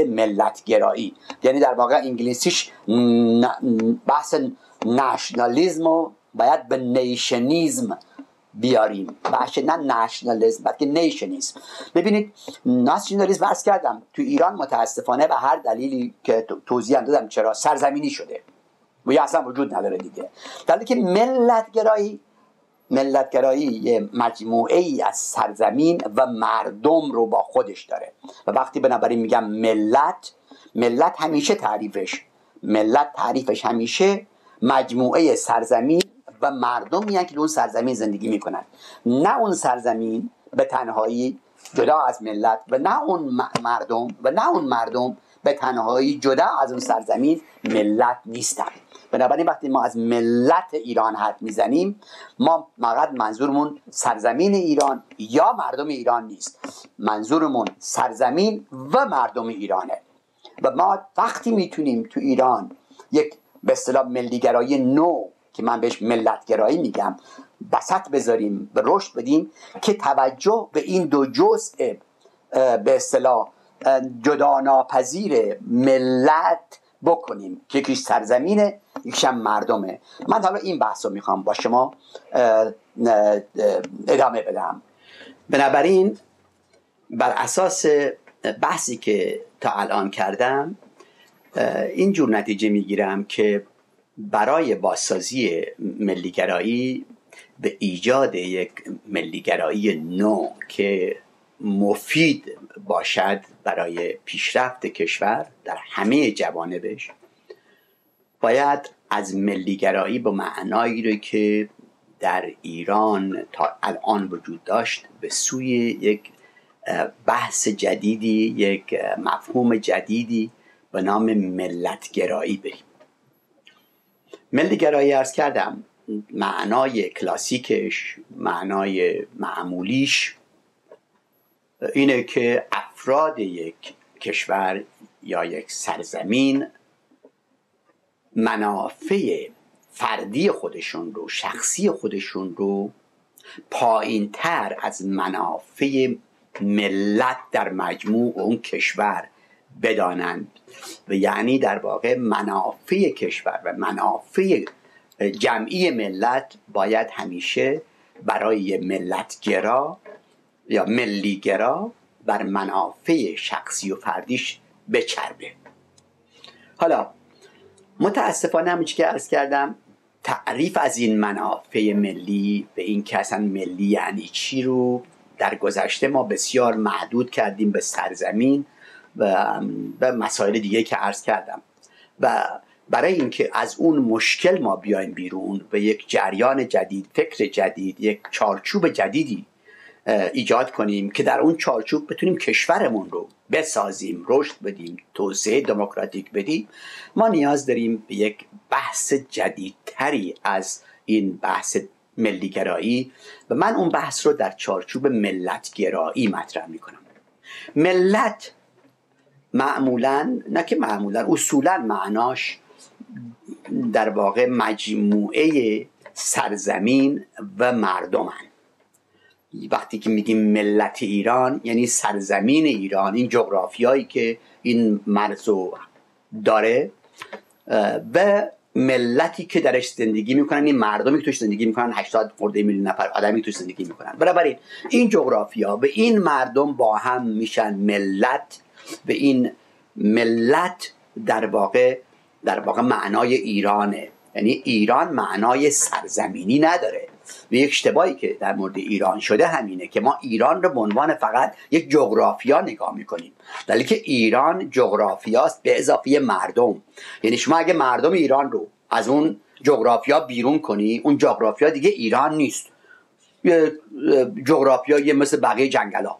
ملتگرایی، یعنی در واقع انگلیسیش بحث نشنالیسم و باید به نیشنیزم بیاریم، باشه نه نشنالیسم بلکه نیشنیزم. ببینید نشنالیسم عرض کردم تو ایران متاسفانه به هر دلیلی که توضیح هم دادم چرا سرزمینی شده و یا اصلا وجود نداره دیگه، در حالی که ملتگرایی ملتگرایی یه مجموعه ای از سرزمین و مردم رو با خودش داره و وقتی بنابراین میگم ملت، ملت همیشه تعریفش ملت تعریفش همیشه مجموعه سرزمین و مردم میان که اون سرزمین زندگی میکنن، نه اون سرزمین به تنهایی جدا از ملت و نه اون مردم و نه اون مردم به تنهایی جدا از اون سرزمین ملت نیستن. بنابراین وقتی ما از ملت ایران حرف میزنیم ما فقط منظورمون سرزمین ایران یا مردم ایران نیست، منظورمون سرزمین و مردم ایرانه. و ما وقتی میتونیم تو ایران یک به اصطلاح ملیگرایی نو که من بهش ملتگرایی میگم بسط بذاریم، به رشد بدیم که توجه به این دو جزء به اصطلاح جدا ناپذیر ملت بکنیم که یکیش سرزمینه یکیش هم مردمه. من حالا این بحث رو میخوام با شما ادامه بدم. بنابراین بر اساس بحثی که تا الان کردم اینجور نتیجه میگیرم که برای بازسازی ملیگرایی به ایجاد یک ملیگرایی نو که مفید باشد برای پیشرفت کشور در همه جوانبش، باید از ملیگرایی به معنایی رو که در ایران تا الان وجود داشت به سوی یک بحث جدیدی، یک مفهوم جدیدی به نام ملتگرایی بریم. ملیگرایی عرض کردم معنای کلاسیکش، معنای معمولیش اینه که افراد یک کشور یا یک سرزمین منافع فردی خودشون رو، شخصی خودشون رو پایین تر از منافع ملت در مجموع اون کشور بدانند و یعنی در واقع منافع کشور و منافع جمعی ملت باید همیشه برای ملتگرا یا ملیگرا بر منافع شخصی و فردیش بچربه. حالا متاسفانه همونچه که عرض کردم تعریف از این منافع ملی به این که اصلا ملی یعنی چی رو در گذشته ما بسیار محدود کردیم به سرزمین و به مسائل دیگه که عرض کردم و برای اینکه از اون مشکل ما بیایم بیرون و یک جریان جدید، فکر جدید، یک چارچوب جدیدی ایجاد کنیم که در اون چارچوب بتونیم کشورمون رو بسازیم، رشد بدیم، توسعه دموکراتیک بدیم، ما نیاز داریم به یک بحث جدیدتری از این بحث ملیگرایی و من اون بحث رو در چارچوب ملتگرایی مطرح میکنم. ملت معمولاً، نه که معمولاً، اصولاً معناش در واقع مجموعه سرزمین و مردمن. وقتی که میگیم ملت ایران یعنی سرزمین ایران، این جغرافیایی که این مرزو داره و ملتی که درش زندگی میکنن، این مردمی که توش زندگی میکنن، هشتاد خورده میلیون نفر آدمی توش زندگی میکنن. بنابراین این جغرافیا و این مردم با هم میشن ملت و این ملت در واقع در واقع معنای ایرانه. یعنی ایران معنای سرزمینی نداره و یک اشتباهی که در مورد ایران شده همینه که ما ایران رو به عنوان فقط یک جغرافیا نگاه میکنیم، در حالی که ایران جغرافیاست به اضافه مردم. یعنی شما اگه مردم ایران رو از اون جغرافیا بیرون کنی، اون جغرافیا دیگه ایران نیست، یه جغرافیایی مثل بقیه جنگلا.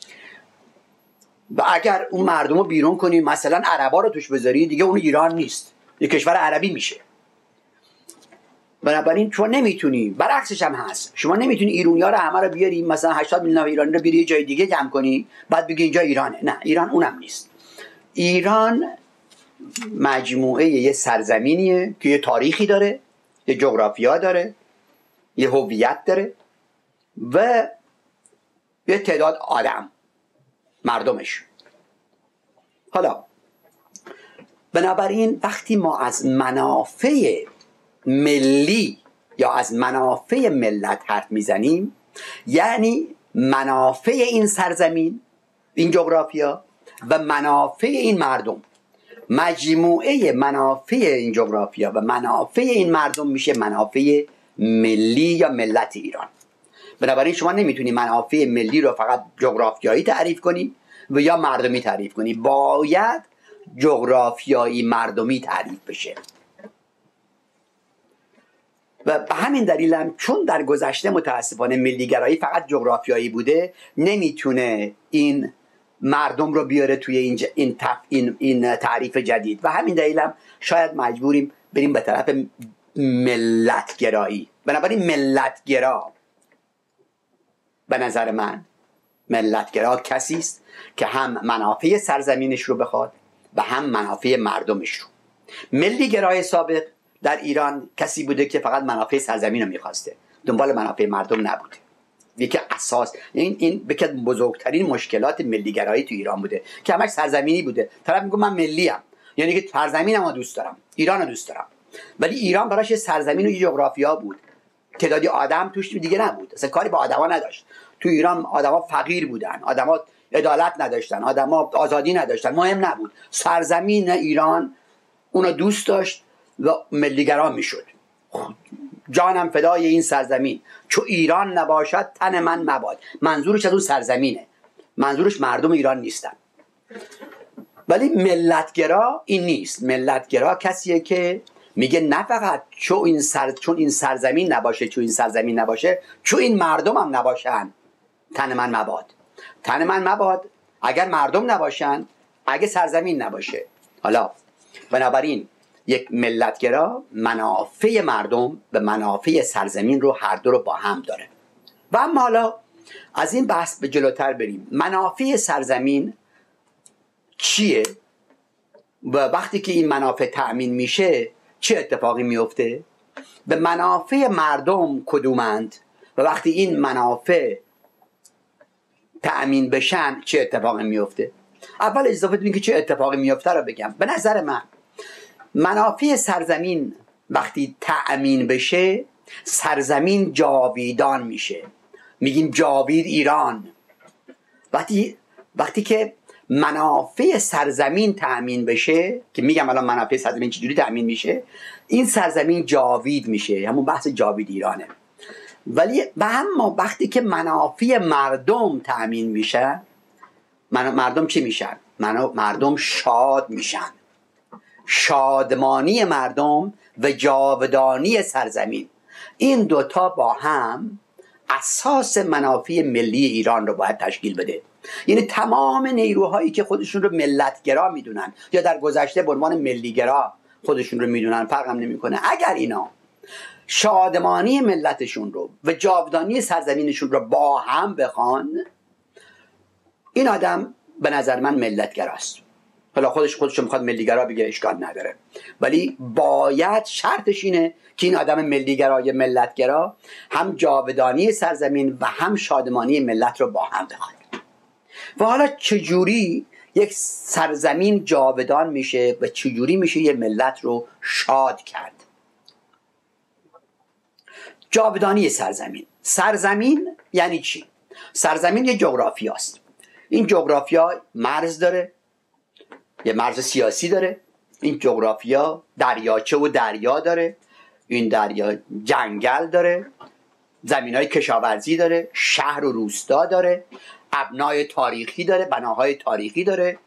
و اگر اون مردم رو بیرون کنی، مثلا عربا رو توش بذاری، دیگه اون ایران نیست، یک کشور عربی میشه. بنابراین شما نمیتونی، برعکسش هم هست، شما نمیتونی ایرانی‌ها رو همه رو بیاری، مثلا هشتاد میلیون ایرانی رو بیاری جای دیگه جمع کنی بعد بگی اینجا ایرانه. نه، ایران اونم نیست. ایران مجموعه یه سرزمینیه که یه تاریخی داره، یه جغرافیا داره، یه هویت داره و یه تعداد آدم، مردمش. حالا بنابراین وقتی ما از منافع ملی یا از منافع ملت حرف میزنیم، یعنی منافع این سرزمین، این جغرافیا و منافع این مردم. مجموعه منافع این جغرافیا و منافع این مردم میشه منافع ملی یا ملت ایران. بنابراین شما نمیتونی منافع ملی رو فقط جغرافیایی تعریف کنی و یا مردمی تعریف کنی، باید جغرافیایی مردمی تعریف بشه. و به همین دلیل هم چون در گذشته متاسفانه ملیگرایی فقط جغرافیایی بوده، نمیتونه این مردم رو بیاره توی این, این, این, این تعریف جدید و همین دلیل هم شاید مجبوریم بریم به طرف ملتگرایی. بنابراین ملتگرا به نظر من، ملتگرا کسی است که هم منافع سرزمینش رو بخواد و هم منافع مردمش رو. ملیگرای سابق در ایران کسی بوده که فقط منافع سرزمین رو میخواسته، دنبال منافع مردم نبوده. یکی اساس این این یکی از بزرگترین مشکلات ملیگرایی تو ایران بوده که همش سرزمینی بوده. طرف میگه من ملیم، یعنی که سرزمینمو دوست دارم، ایرانو دوست دارم، ولی ایران براش سرزمین و جغرافیا بود، تعدادی آدم توش دیگه نبود، اصلا کاری با آدما نداشت. تو ایران آدما فقیر بودن، آدما عدالت نداشتن، آدما آزادی نداشتن، مهم نبود. سرزمین ایران اونو دوست داشت و ملیگرا میشد. جانم فدای این سرزمین، چو ایران نباشد تن من مباد. منظورش از اون سرزمینه، منظورش مردم ایران نیستن. ولی ملتگرا این نیست. ملتگرا کسیه که میگه نه فقط چون این سر چون این سرزمین نباشه، چون این سرزمین نباشه، چون این مردم هم نباشن تن من مباد. تن من مباد اگر مردم نباشن، اگه سرزمین نباشه. حالا بنابراین یک ملتگرا منافع مردم و منافع سرزمین رو هر دو رو با هم داره. و اما حالا از این بحث به جلوتر بریم. منافع سرزمین چیه و وقتی که این منافع تأمین میشه چه اتفاقی میفته؟ به منافع مردم کدومند و وقتی این منافع تأمین بشن چه اتفاقی میفته؟ اول اضافه بدیم که چه اتفاقی میفته رو بگم. به نظر من منافع سرزمین وقتی تأمین بشه، سرزمین جاویدان میشه، میگیم جاوید ایران. وقتی وقتی که منافع سرزمین تأمین بشه، که میگم الان منافع سرزمین چجوری تأمین میشه، این سرزمین جاوید میشه، همون بحث جاوید ایرانه. ولی و اما وقتی که منافع مردم تأمین میشه، مردم چی میشن؟ مردم شاد میشن. شادمانی مردم و جاودانی سرزمین، این دوتا با هم اساس منافع ملی ایران رو باید تشکیل بده. یعنی تمام نیروهایی که خودشون رو ملتگرا میدونن یا در گذشته به عنوان ملیگرا خودشون رو میدونن، فرق هم نمیکنه، اگر اینا شادمانی ملتشون رو و جاودانی سرزمینشون رو با هم بخوان، این آدم به نظر من ملتگراست. حالا خودش خودش میخواد ملیگرا بگه، اشکال نداره، ولی باید شرطش اینه که این آدم ملیگرا یا ملتگرا هم جاودانی سرزمین و هم شادمانی ملت رو با هم بخواد. و حالا چجوری یک سرزمین جاودان میشه و چجوری میشه یه ملت رو شاد کرد؟ جاودانی سرزمین. سرزمین یعنی چی؟ سرزمین یه جغرافیاست. این جغرافیا مرز داره، یه مرز سیاسی داره. این جغرافیا دریاچه و دریا داره، این دریا جنگل داره، زمینهای کشاورزی داره، شهر و روستا داره، ابنای تاریخی داره، بناهای تاریخی داره،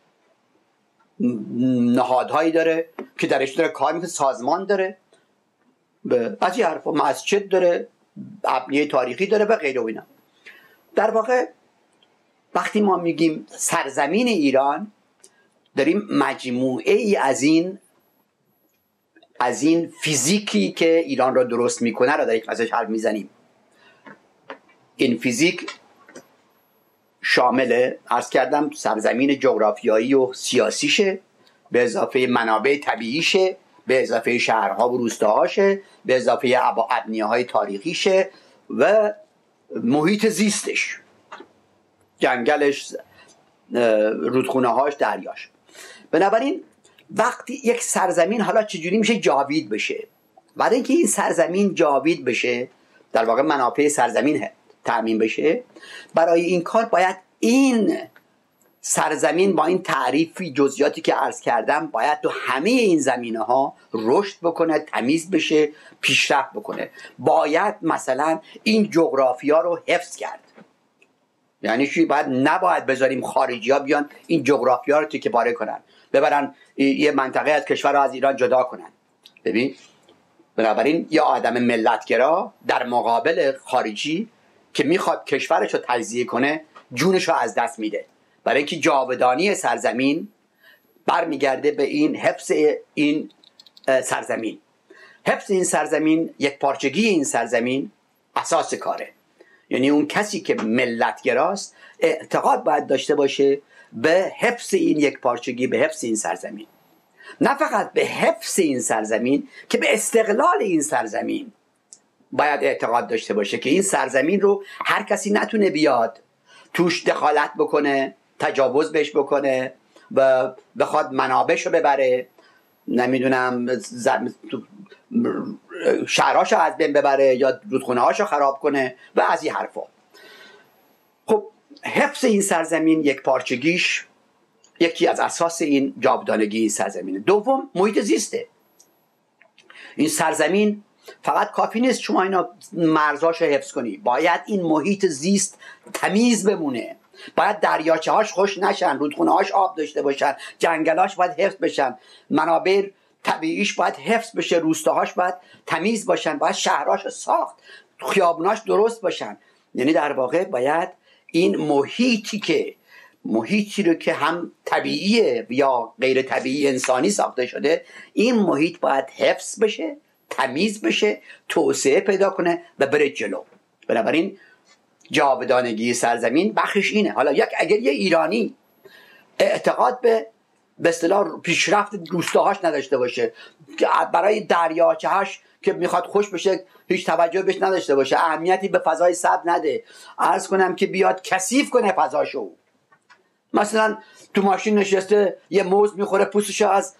نهادهایی داره که درش داره کار میکنه، سازمان داره، از این حرفا، مسجد داره، ابنیه تاریخی داره و غیره و اینا. در واقع وقتی ما میگیم سرزمین ایران، داریم مجموعه ای از این از این فیزیکی که ایران را درست میکنه را در یک ازش حرف میزنیم. این فیزیک شامل، عرض کردم، سرزمین جغرافیایی و سیاسیشه، به اضافه منابع طبیعیشه، به اضافه شهرها و روستاهاشه، به اضافه ابنیه های تاریخیشه و محیط زیستش، جنگلش، رودخونه هاش، دریاش. بنابراین وقتی یک سرزمین حالا چجوری میشه جاوید بشه؟ برای اینکه این سرزمین جاوید بشه، در واقع منافع سرزمین تأمین بشه، برای این کار باید این سرزمین با این تعریفی جزئیاتی که عرض کردم باید تو همه این زمینه ها رشد بکنه، تمیز بشه، پیشرفت بکنه. باید مثلا این جغرافیا رو حفظ کرد. یعنی چی؟ باید نباید بذاریم خارجی ها بیان این جغرافیا رو تیکه پاره کنن، ببرن یه منطقه از کشور رو از ایران جدا کنن. ببین، بنابراین یه آدم ملتگرا در مقابل خارجی که میخواد کشورش رو تجزیه کنه جونش رو از دست میده. برای اینکه جاودانی سرزمین برمیگرده به این حفظ این سرزمین. حفظ این سرزمین، یک پارچگی این سرزمین اساس کاره. یعنی اون کسی که ملتگراست اعتقاد باید داشته باشه به حفظ این یک پارچگی، به حفظ این سرزمین. نه فقط به حفظ این سرزمین که به استقلال این سرزمین باید اعتقاد داشته باشه که این سرزمین رو هر کسی نتونه بیاد توش دخالت بکنه، تجاوز بهش بکنه و بخواد منابعشو ببره، نمیدونم شهرهاشو از بین ببره یا رودخونه هاشو خراب کنه و از این حرفا. خب حفظ این سرزمین، یک پارچگیش، یکی از اساس این جاودانگی این سرزمینه. دوم، محیط زیسته. این سرزمین فقط کافی نیست شما اینا مرزاشو حفظ کنی، باید این محیط زیست تمیز بمونه. باید دریاچه هاش خوش نشن، رودخونه هاش آب داشته باشن، جنگلاش باید حفظ بشن، منابع طبیعیش باید حفظ بشه، روستاهاش باید تمیز باشن، باید شهرهاش ساخت، خیابوناش درست باشن. یعنی در واقع باید این محیطی که محیطی رو که هم طبیعیه یا غیر طبیعی انسانی ساخته شده، این محیط باید حفظ بشه، تمیز بشه، توسعه پیدا کنه و بره جلو. بنابراین جاودانگی سرزمین بخشش اینه. حالا یک اگر یه ایرانی اعتقاد به به اصطلاح پیشرفت روستاهاش نداشته باشه، برای دریاچه‌هاش که میخواد خوش بشه هیچ توجه بهش نداشته باشه، اهمیتی به فضای سبز نده، عرض کنم که بیاد کثیف کنه فضاشو، مثلا تو ماشین نشسته یه موز میخوره پوستشو از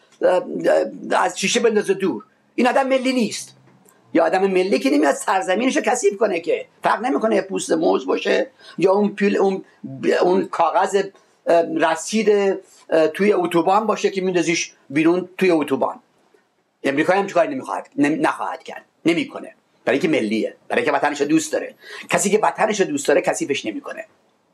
از شیشه بندازه دور، این آدم ملی نیست. یا آدم ملی که نمیاد سرزمینشو کثیف کنه، که فرق نمیکنه پوست موز باشه یا اون پیل اون اون کاغذ رسید توی اتوبان باشه که میندازیش بیرون توی اتوبان. امریکایی هم چیکار نمیخواد نخواهد کرد، نمیکنه، برای اینکه ملیه، برای اینکه وطنشو دوست داره. کسی که وطنشو دوست داره کثیفش نمیکنه،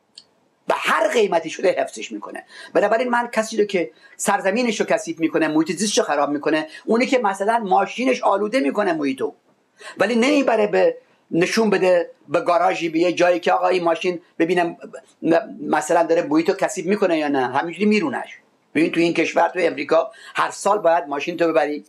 به هر قیمتی شده حفظش میکنه. بنابراین من کسی رو که سرزمینش رو کثیف میکنه، محیط زیستش رو خراب میکنه، اونی که مثلا ماشینش آلوده میکنه محیطو، ولی نمیبره به نشون بده به گاراژی، به یه جایی که آقا این ماشین ببینم مثلا داره محیطو کثیف میکنه یا نه، همینجوری میرونش. ببین تو این کشور، تو امریکا، هر سال باید ماشین تو ببری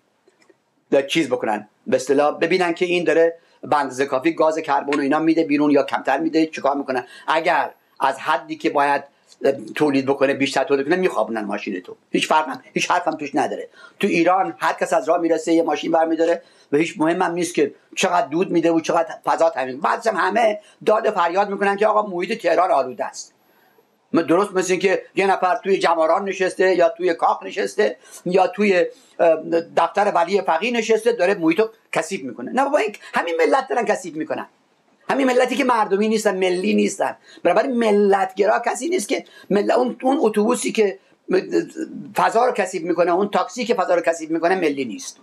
چیز بکنن، به اصطلاح ببینن که این داره به اندازه کافی گاز کربن و اینا میده بیرون یا کمتر میده، چیکار میکنن. اگر از حدی که باید تولید بکنه بیشتر تولید کنه، میخوابونن ماشین تو، هیچ فرق هم هیچ حرف هم توش نداره. تو ایران هر کس از راه میرسه یه ماشین برمیداره و هیچ مهم هم نیست که چقدر دود میده و چقدر فضا تمیز. بعدش هم همه داد و فریاد میکنن که آقا محیط تهران آلوده است. درست مثل که یه نفر توی جماران نشسته یا توی کاخ نشسته یا توی دفتر ولی فقیه نشسته داره محیطو کثیف میکنه. نه بابا، این همین ملت دارن کثیف میکنن، همین ملتی که مردمی نیستن، ملی نیستن. بنابراین ملتگرا کسی نیست که مل... اون اون اتوبوسی که فضا رو کثیف میکنه، اون تاکسی که فضا رو کثیف میکنه ملی نیست.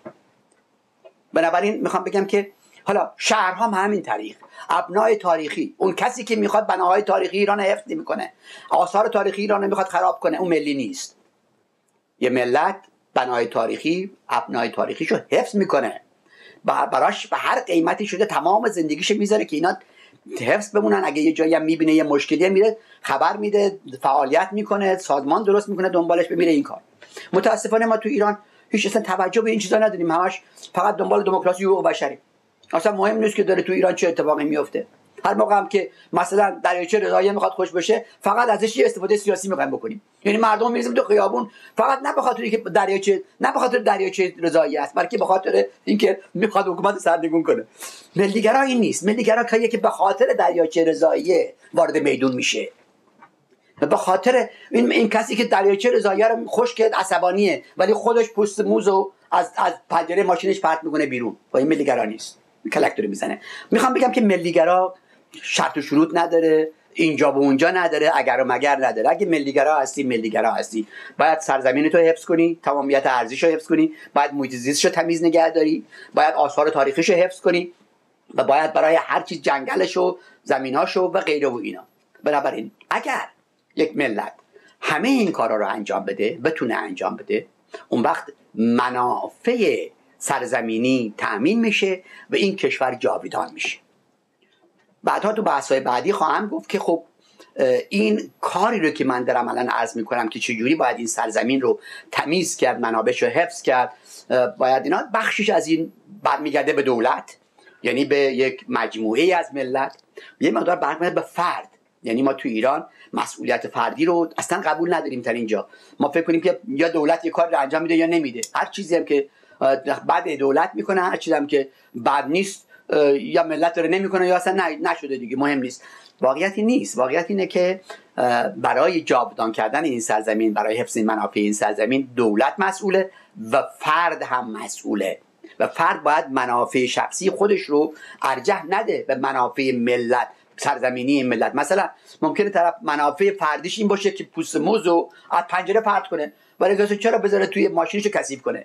بنابراین میخوام بگم که حالا شهرها هم همین طریق، ابنای تاریخی، اون کسی که میخواد بناهای تاریخی ایران حفظ میکنه، آثار تاریخی ایران رو میخواد خراب کنه، اون ملی نیست. یه ملت بنای تاریخی، ابنای تاریخیشو حفظ میکنه، براش به هر قیمتی شده تمام زندگیشو میذاره که اینا حفظ بمونن. اگه یه جایی هم میبینه یه مشکلی میره خبر میده، فعالیت میکنه، سازمان درست میکنه، دنبالش بمیره این کار. متاسفانه ما تو ایران هیچ اصلا توجه به این چیزا نداریم، همش فقط دنبال دموکراسی و حقوق بشری. اصلا مهم نیست که داره تو ایران چه اتفاقی میفته. هر موقع هم که مثلا دریاچه رضایی میخواد خوش بشه، فقط ازش یه استفاده سیاسی میخوایم بکنیم. یعنی مردم میریزیم تو خیابون فقط نه به خاطر اینکه دریاچه نه به خاطر دریاچه رضایی است، بلکه به خاطر اینکه میخواد حکومت سرنگون کنه. ملیگرا این نیست. ملیگرا کیه که به خاطر دریاچه رضایی وارد میدون میشه. به خاطر این, این کسی که دریاچه رضاییه رو خشک عصبانیه ولی خودش پوست موزو از از پنجره ماشینش پرت میکنه بیرون. با این ملیگرا نیست، کلکتور میزنه. میخوام بگم که ملیگرا شرط و شروط نداره، اینجا و اونجا نداره، اگر و مگر نداره. اگه ملیگرا هستی ملیگرا هستی، باید سرزمین تو حفظ کنی، تمامیت ارضیش رو حفظ کنی، باید محیط زیستش رو تمیز نگه داری، باید آثار تاریخیش رو حفظ کنی و باید برای هر چیز جنگلش و زمیناش و غیره و اینا. بنابراین اگر یک ملت همه این کارا رو انجام بده، بتونه انجام بده، اون وقت منافع سرزمینی تأمین میشه و این کشور جاویدان میشه. بعدها تو بحث‌های بعدی خواهم گفت که خب این کاری رو که من دارم الان عرض میکنم که چجوری باید این سرزمین رو تمیز کرد، منابعش رو حفظ کرد، باید اینا بخشش از این برمیگرده به دولت، یعنی به یک مجموعه از ملت، یه مقدار برمیگرده به فرد. یعنی ما تو ایران مسئولیت فردی رو اصلا قبول نداریم. تا اینجا ما فکر کنیم که یا دولت یه کار رو انجام میده یا نمیده. هر چیزی هم که بعد دولت میکنه، هر چیزی هم که بعد نیست یا ملت داره نمیکنه یا اصلا نشده دیگه، مهم نیست. واقعیتی نیست. واقعیت اینه که برای جاودان کردن این سرزمین، برای حفظ منافع این سرزمین، دولت مسئوله و فرد هم مسئوله و فرد باید منافع شخصی خودش رو ارجح نده به منافع ملت، سرزمینی ملت. مثلا ممکنه طرف منافع فردیش این باشه که پوست موزو از پنجره پرت کنه، ولی چرا بذاره توی ماشینشو کثیف کنه؟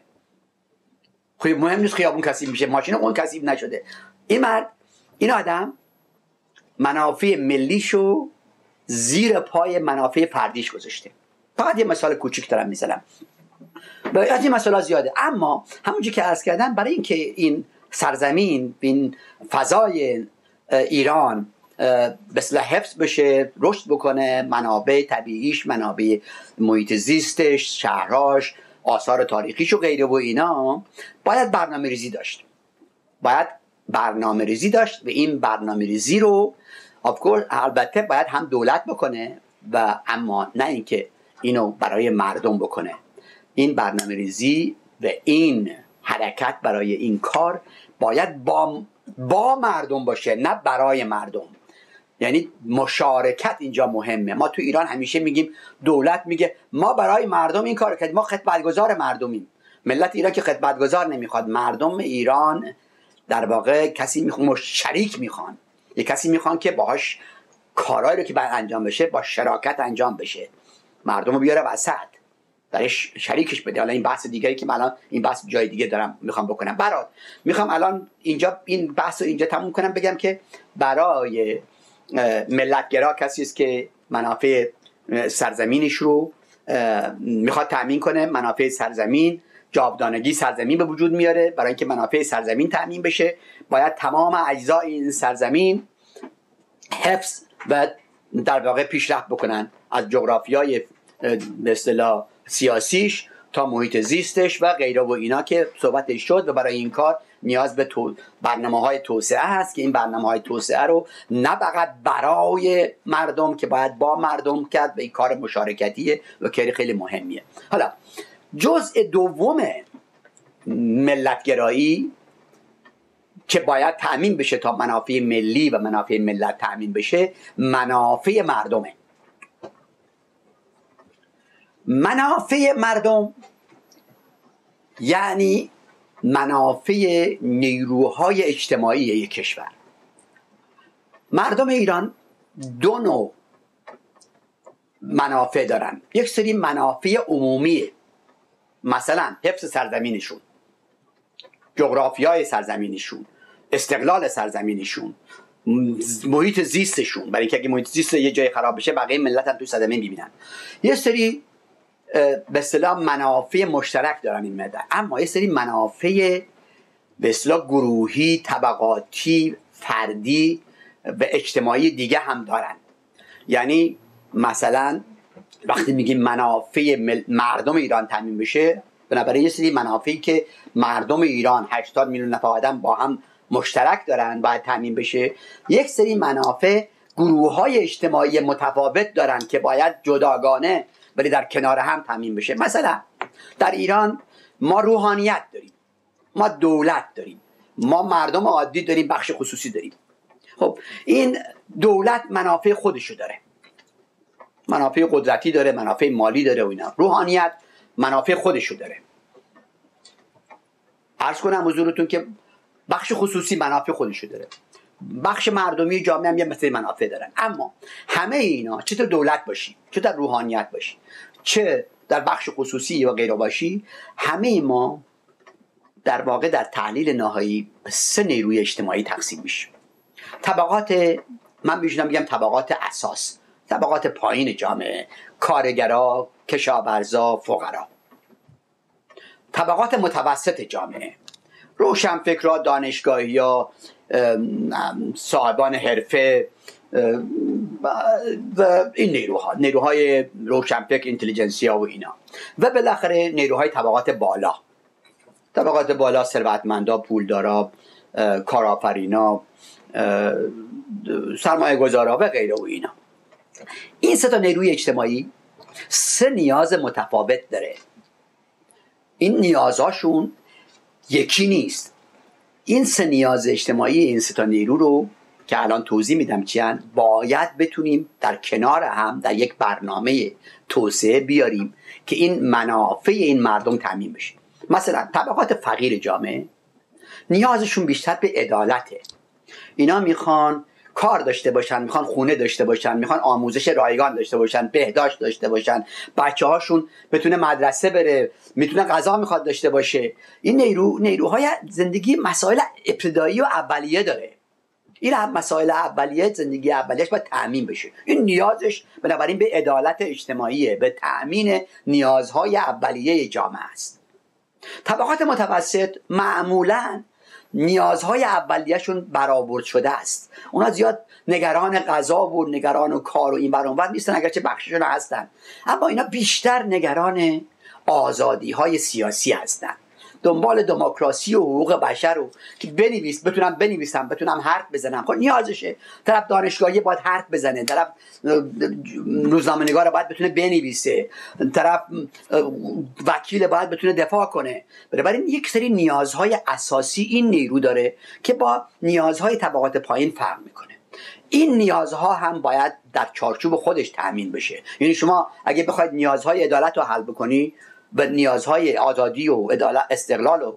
خب مهم نیست خیابون کثیف میشه، ماشین اون کثیف نشده. این مرد، این آدم منافع ملیشو زیر پای منافع فردیش گذاشته. فقط یه مثال کوچیک دارم میزنم، از این مثلا زیاده. اما همونجوری که عرض کردم، برای اینکه این سرزمین، این فضای ایران به اصطلاح حفظ بشه، رشد بکنه، منابع طبیعیش، منابع محیط زیستش، شهرهاش، آثار تاریخیش و غیره و اینا، باید برنامه ریزی داشت. باید برنامه ریزی داشت و این برنامه ریزی رو البته باید هم دولت بکنه و اما نه اینکه اینو برای مردم بکنه. این برنامه ریزی و این حرکت برای این کار باید با با مردم باشه، نه برای مردم. یعنی مشارکت اینجا مهمه. ما تو ایران همیشه میگیم، دولت میگه ما برای مردم این کار کردیم، ما خدمتگزار مردمیم. ملت ایران که خدمتگزار نمیخواد، مردم ایران در واقع کسی میخوان، شریک میخوان، یه کسی میخوان که باهاش کارهایی رو که باید انجام بشه با شراکت انجام بشه، مردم رو بیاره وسط، درش شریکش بده. حالا این بحث دیگری که من الان این بحث جای دیگه دارم میخوام بکنم. برات میخوام الان اینجا این بحث رو اینجا تموم کنم، بگم که برای ملتگرا کسی است که منافع سرزمینش رو میخواد تأمین کنه، منافع سرزمین، جاودانگی سرزمین به وجود میاره. برای اینکه منافع سرزمین تأمین بشه، باید تمام اجزای این سرزمین حفظ و در واقع پیشرفت بکنن، از جغرافیای به اصطلاح سیاسیش تا محیط زیستش و غیره و اینا که صحبتش شد. و برای این کار نیاز به تو برنامه‌های توسعه هست که این برنامه‌های توسعه رو نه فقط برای مردم که باید با مردم کرد، به این کار مشارکتیه و کاری خیلی مهمیه. حالا جزء دوم ملتگرایی که باید تأمین بشه تا منافع ملی و منافع ملت تأمین بشه، منافع مردمه. منافع مردم یعنی منافع نیروهای اجتماعی یک کشور. مردم ایران دو نوع منافع دارن. یک سری منافع عمومی، مثلا حفظ سرزمینشون، جغرافیای سرزمینشون، استقلال سرزمینشون، محیط زیستشون، برای اینکه اگه محیط زیست یه جای خراب بشه بقیه ملت هم توی سرزمین ببینن. یه سری به اصطلاح منافع مشترک دارن این ملت، اما یه سری منافع به اصطلاح گروهی، طبقاتی، فردی و اجتماعی دیگه هم دارن. یعنی مثلا وقتی میگیم منافع مردم ایران تامین بشه، بنابراین یه سری منافعی که مردم ایران هشتاد میلیون نفر آدم با هم مشترک دارن باید تامین بشه. یک سری منافع گروه‌های اجتماعی متفاوت دارن که باید جداگانه ولی در کنار هم تامین بشه. مثلا در ایران ما روحانیت داریم، ما دولت داریم، ما مردم عادی داریم، بخش خصوصی داریم. خب این دولت منافع خودشو داره، منافع قدرتی داره، منافع مالی داره و اینا. روحانیت منافع خودشو داره. عرض کنم حضورتون که بخش خصوصی منافع خودشو داره، بخش مردمی جامعه هم یه مثل منافع دارن. اما همه اینا چه در دولت باشی، چه در روحانیت باشی، چه در بخش خصوصی و غیره باشی، همه ما در واقع در تحلیل نهایی به سه نیروی اجتماعی تقسیم میشیم. طبقات، من میشونم بگم طبقات اساس، طبقات پایین جامعه، کارگرا، کشاورزا، فقرا. طبقات متوسط جامعه، روشنفکرا، دانشگاهی‌ها، صاحبان حرفه و این نیروها، نیروهای روشنفکر، اینتلیجنسیا و اینا، و بالاخره نیروهای طبقات بالا. طبقات بالا ثروتمندا، پولدارا، کارآفرینا، سرمایه گذارا و غیره و اینا. این سه تا نیروی اجتماعی سه نیاز متفاوت داره. این نیازهاشون یکی نیست. این سه نیاز اجتماعی این سه تا نیرو رو که الان توضیح میدم چیان، باید بتونیم در کنار هم در یک برنامه توسعه بیاریم که این منافع این مردم تامین بشه. مثلا طبقات فقیر جامعه نیازشون بیشتر به عدالته. اینا میخوان کار داشته باشن، میخوان خونه داشته باشن، میخوان آموزش رایگان داشته باشن، بهداشت داشته باشن، بچه هاشون بتونه مدرسه بره، میتونه غذا میخواد داشته باشه. این نیرو نیروهای زندگی مسائل ابتدایی و اولیه داره. این هم مسائل اولیه زندگی اولیه‌اش باید تأمین بشه. این نیازش بنابراین به عدالت اجتماعیه، به تأمین نیازهای اولیه جامعه است. طبقات متوسط معمولاً نیازهای اولیه‌شون برآورد شده است. اونا زیاد نگران غذا و نگران و کار و این ور اون ور نیستن، اگرچه بخششون هستن، اما اینا بیشتر نگران آزادی‌های سیاسی هستن. دنبال دموکراسی و حقوق بشر رو که بنویس بتونم بنویسم، بتونم حرف بزنم. خب نیازشه. طرف دانشگاهی باید حرف بزنه، طرف روزنامه‌نگار باید بتونه بنویسه، طرف وکیل باید بتونه دفاع کنه. بنابراین یک سری نیازهای اساسی این نیرو داره که با نیازهای طبقات پایین فرق میکنه. این نیازها هم باید در چارچوب خودش تأمین بشه. یعنی شما اگه بخواید نیازهای عدالت رو حل بکنی و نیازهای آزادی و عدالت، استقلال و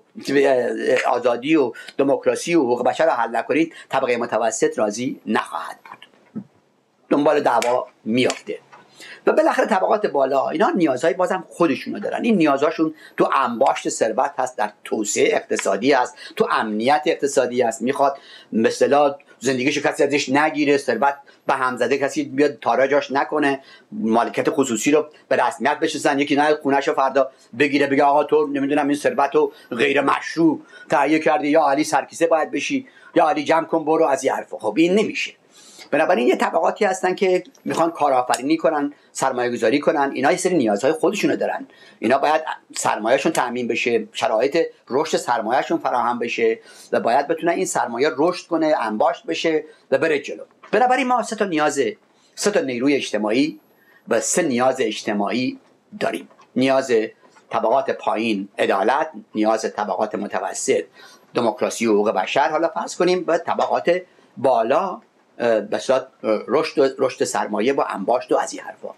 آزادی و دموکراسی و حقوق بشر رو حل نکنید، طبقه متوسط راضی نخواهد بود، دنبال دعوا میافته. و بالاخره طبقات بالا اینا نیازهای بازم خودشونو دارن. این نیازهاشون تو انباشت ثروت هست، در توسعه اقتصادی هست، تو امنیت اقتصادی هست. میخواد مثلا زندگیشو کسی ازش نگیره، ثروت به هم زده کسی بیاد تاراجاش نکنه، مالکیت خصوصی رو به رسمیت بشناسن، یکی نه خونه‌شو فردا بگیره بگه آقا تو نمیدونم این ثروتو غیر مشروع تهیه کردی، یا علی سرکیسه باید بشی، یا علی جمع کن برو از این حرفا. خب این نمیشه. بنابراین یه طبقاتی هستن که میخوان کارآفرینی کنن، سرمایه گذاری کنن. اینا یه سری نیازهای خودشونو دارن. اینا باید سرمایه‌شون تامین بشه، شرایط رشد سرمایه‌شون فراهم بشه و باید بتونن این سرمایه رشد کنه، انباشت بشه و بره جلو. بنابراین ما سه تا نیاز، سه تا نیروی اجتماعی و سه نیاز اجتماعی داریم. نیاز طبقات پایین عدالت، نیاز طبقات متوسط دموکراسی و حقوق بشر، حالا فرض کنیم، و طبقات بالا به صورت رشد رشد سرمایه و انباشت و از این حرفا.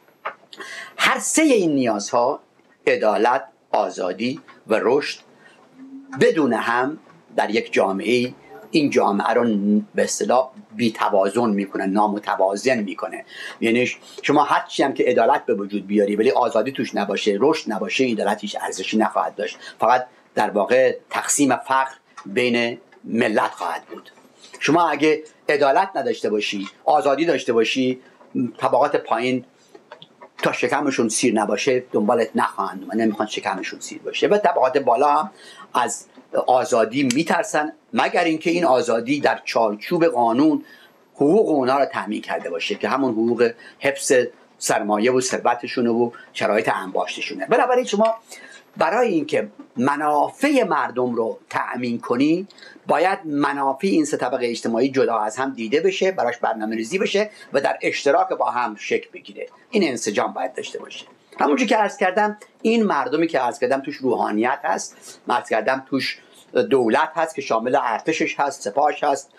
هر سه این نیازها، عدالت، آزادی و رشد، بدون هم در یک جامعه این جامعه رو به اصطلاح بی توازن میکنه، نامتوازن میکنه. یعنی شما هر چی هم که عدالت به وجود بیاری ولی آزادی توش نباشه، رشد نباشه، این عدالت هیچ ارزشی نخواهد داشت. فقط در واقع تقسیم فقر بین ملت خواهد بود. شما اگه عدالت نداشته باشی، آزادی داشته باشی، طبقات پایین تا شکمشون سیر نباشه دنبالت نخواهند و نمیخوان شکمشون سیر باشه. و طبقات بالا هم از آزادی میترسن، مگر اینکه این آزادی در چارچوب قانون حقوق اونا رو تامین کرده باشه که همون حقوق حفظ سرمایه و ثروتشون و شرایط انباشتشونه. بنابراین شما برای اینکه منافع مردم رو تأمین کنی باید منافع این سه طبقه اجتماعی جدا از هم دیده بشه، براش برنامه‌ریزی بشه و در اشتراک با هم شکل بگیره. این انسجام باید داشته باشه. همونجوری که عرض کردم، این مردمی که عرض کردم توش روحانیت هست، عرض کردم توش دولت هست که شامل ارتشش هست، سپاهش هست،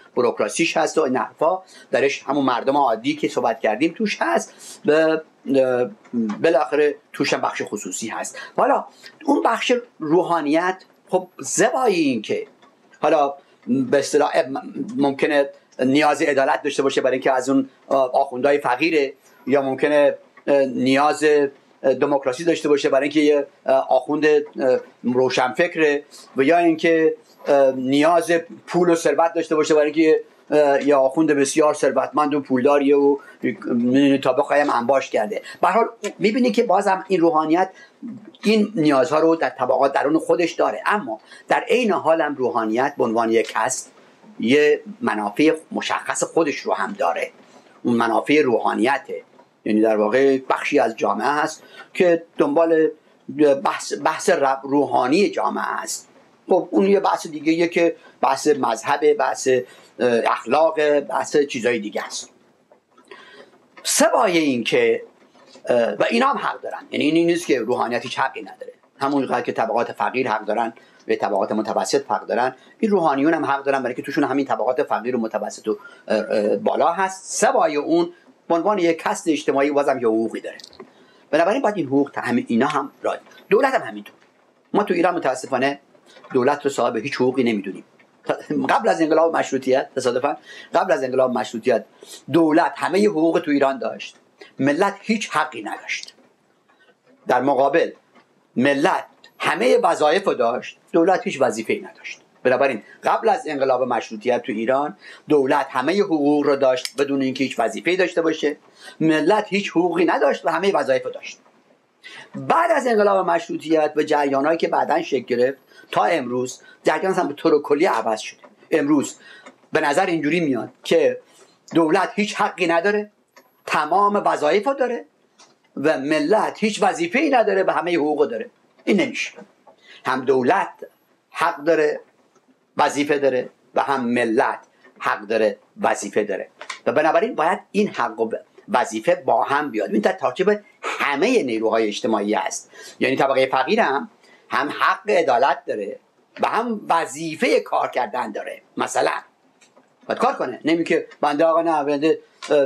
بوروکراسیش هست و این حرفا، درش همون مردم عادی که صحبت کردیم توش هست، به بالاخره توش هم بخش خصوصی هست. حالا اون بخش روحانیت خب زبای این که حالا به اصطلاح ممکنه نیاز عدالت داشته باشه برای اینکه از اون آخوندهای فقیره، یا ممکنه نیاز دموکراسی داشته باشه برای اینکه یه آخوند روشنفکره، و یا اینکه نیاز پول و ثروت داشته باشه برای اینکه یه آخوند بسیار ثروتمند و پولداریه و تا بخوایم انباش کرده. به هر حال میبینی که باز هم این روحانیت این نیازها رو در طبقات درون خودش داره، اما در عین حال هم روحانیت به عنوان یک کسب یه منافع مشخص خودش رو هم داره. اون منافع روحانیته، یعنی در واقع بخشی از جامعه هست که دنبال بحث, بحث روحانی جامعه هست. خب اون یه بحث دیگه یه که بحث مذهب، بحث اخلاق، بحث چیزای دیگه است. سوای این که و اینا هم حق دارن، یعنی این نیست که روحانیت هیچ حقی نداره. همونقدر که طبقات فقیر حق دارن و طبقات متوسط حق دارن، این روحانیون هم حق دارن برای که توشون همین طبقات فقیر و متوسط و بالا هست. سوای اون به عنوان یک کسب اجتماعی بازم یه حقوقی داره. بنابراین باید این حقوق همین اینا هم رعایت. دولت هم همینطور. ما تو ایران متاسفانه دولت رو صاحب هیچ حقوقی نمیدونیم. قبل از انقلاب مشروطیت تصادفاً قبل از انقلاب مشروطیت دولت همه حقوق تو ایران داشت، ملت هیچ حقی نداشت. در مقابل ملت همه وظایف رو داشت، دولت هیچ وظیفه‌ای نداشت. بنابراین قبل از انقلاب مشروطیت تو ایران دولت همه حقوق رو داشت بدون اینکه هیچ وظیفه‌ای داشته باشه، ملت هیچ حقوقی نداشت و همه وظایف رو داشت. بعد از انقلاب مشروطیت و جریانایی که بعداً شکل گرفت تا امروز جریان هم به طور کلی عوض شده. امروز به نظر اینجوری میاد که دولت هیچ حقی نداره، تمام وظایف رو داره و ملت هیچ وظیفه‌ای نداره و همه حقوق داره. این نمیشه. هم دولت حق داره، وظیفه داره و هم ملت حق داره، وظیفه داره و بنابراین باید این حق و وظیفه با هم بیاد. این ترتیب همه نیروهای اجتماعی است. یعنی طبقه فقیر هم هم حق عدالت داره و هم وظیفه کار کردن داره. مثلا باید کار کنه، نمی که بنده آقا نه بنده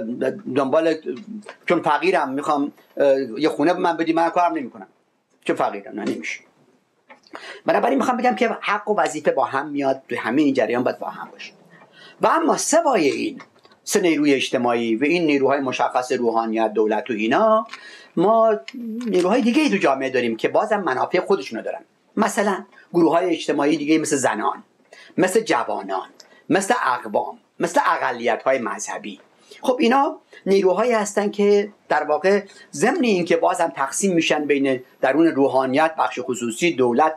دنبال چون فقیرم میخوام یه خونه به من بدی من کارم نمی کنم چون فقیرم، نه نمیشه. بنابراین میخوام بگم که حق و وظیفه با هم میاد، تو همه این جریان باید با هم باشه. و اما سوای این سه نیروی اجتماعی و این نیروهای مشخص روحانیت، دولت و اینا، ما نیروهای دیگه ای تو جامعه داریم که بازم منافع خودشونو دارن. مثلا گروه‌های اجتماعی دیگه مثل زنان، مثل جوانان، مثل اقوام، مثل اقلیت‌های مذهبی. خب اینا نیروهایی هستن که در واقع ضمن این که بازم تقسیم میشن بین درون روحانیت، بخش خصوصی، دولت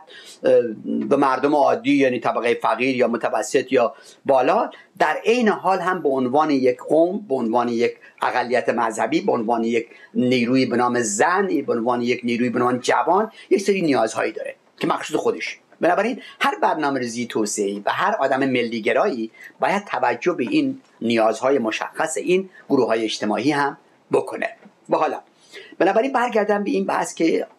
به مردم عادی یعنی طبقه فقیر یا متوسط یا بالا، در عین حال هم به عنوان یک قوم، به عنوان یک اقلیت مذهبی، به عنوان یک نیروی به نام زن، به عنوان یک نیروی به نام جوان، یک سری نیازهایی داره که مخصوص خودش. بنابراین هر برنامه‌ریزی توسعه‌ای و هر آدم ملی‌گرایی باید توجه به این نیازهای مشخص این گروه‌های اجتماعی هم بکنه. و حالا بنابراین برگردم به این بحث که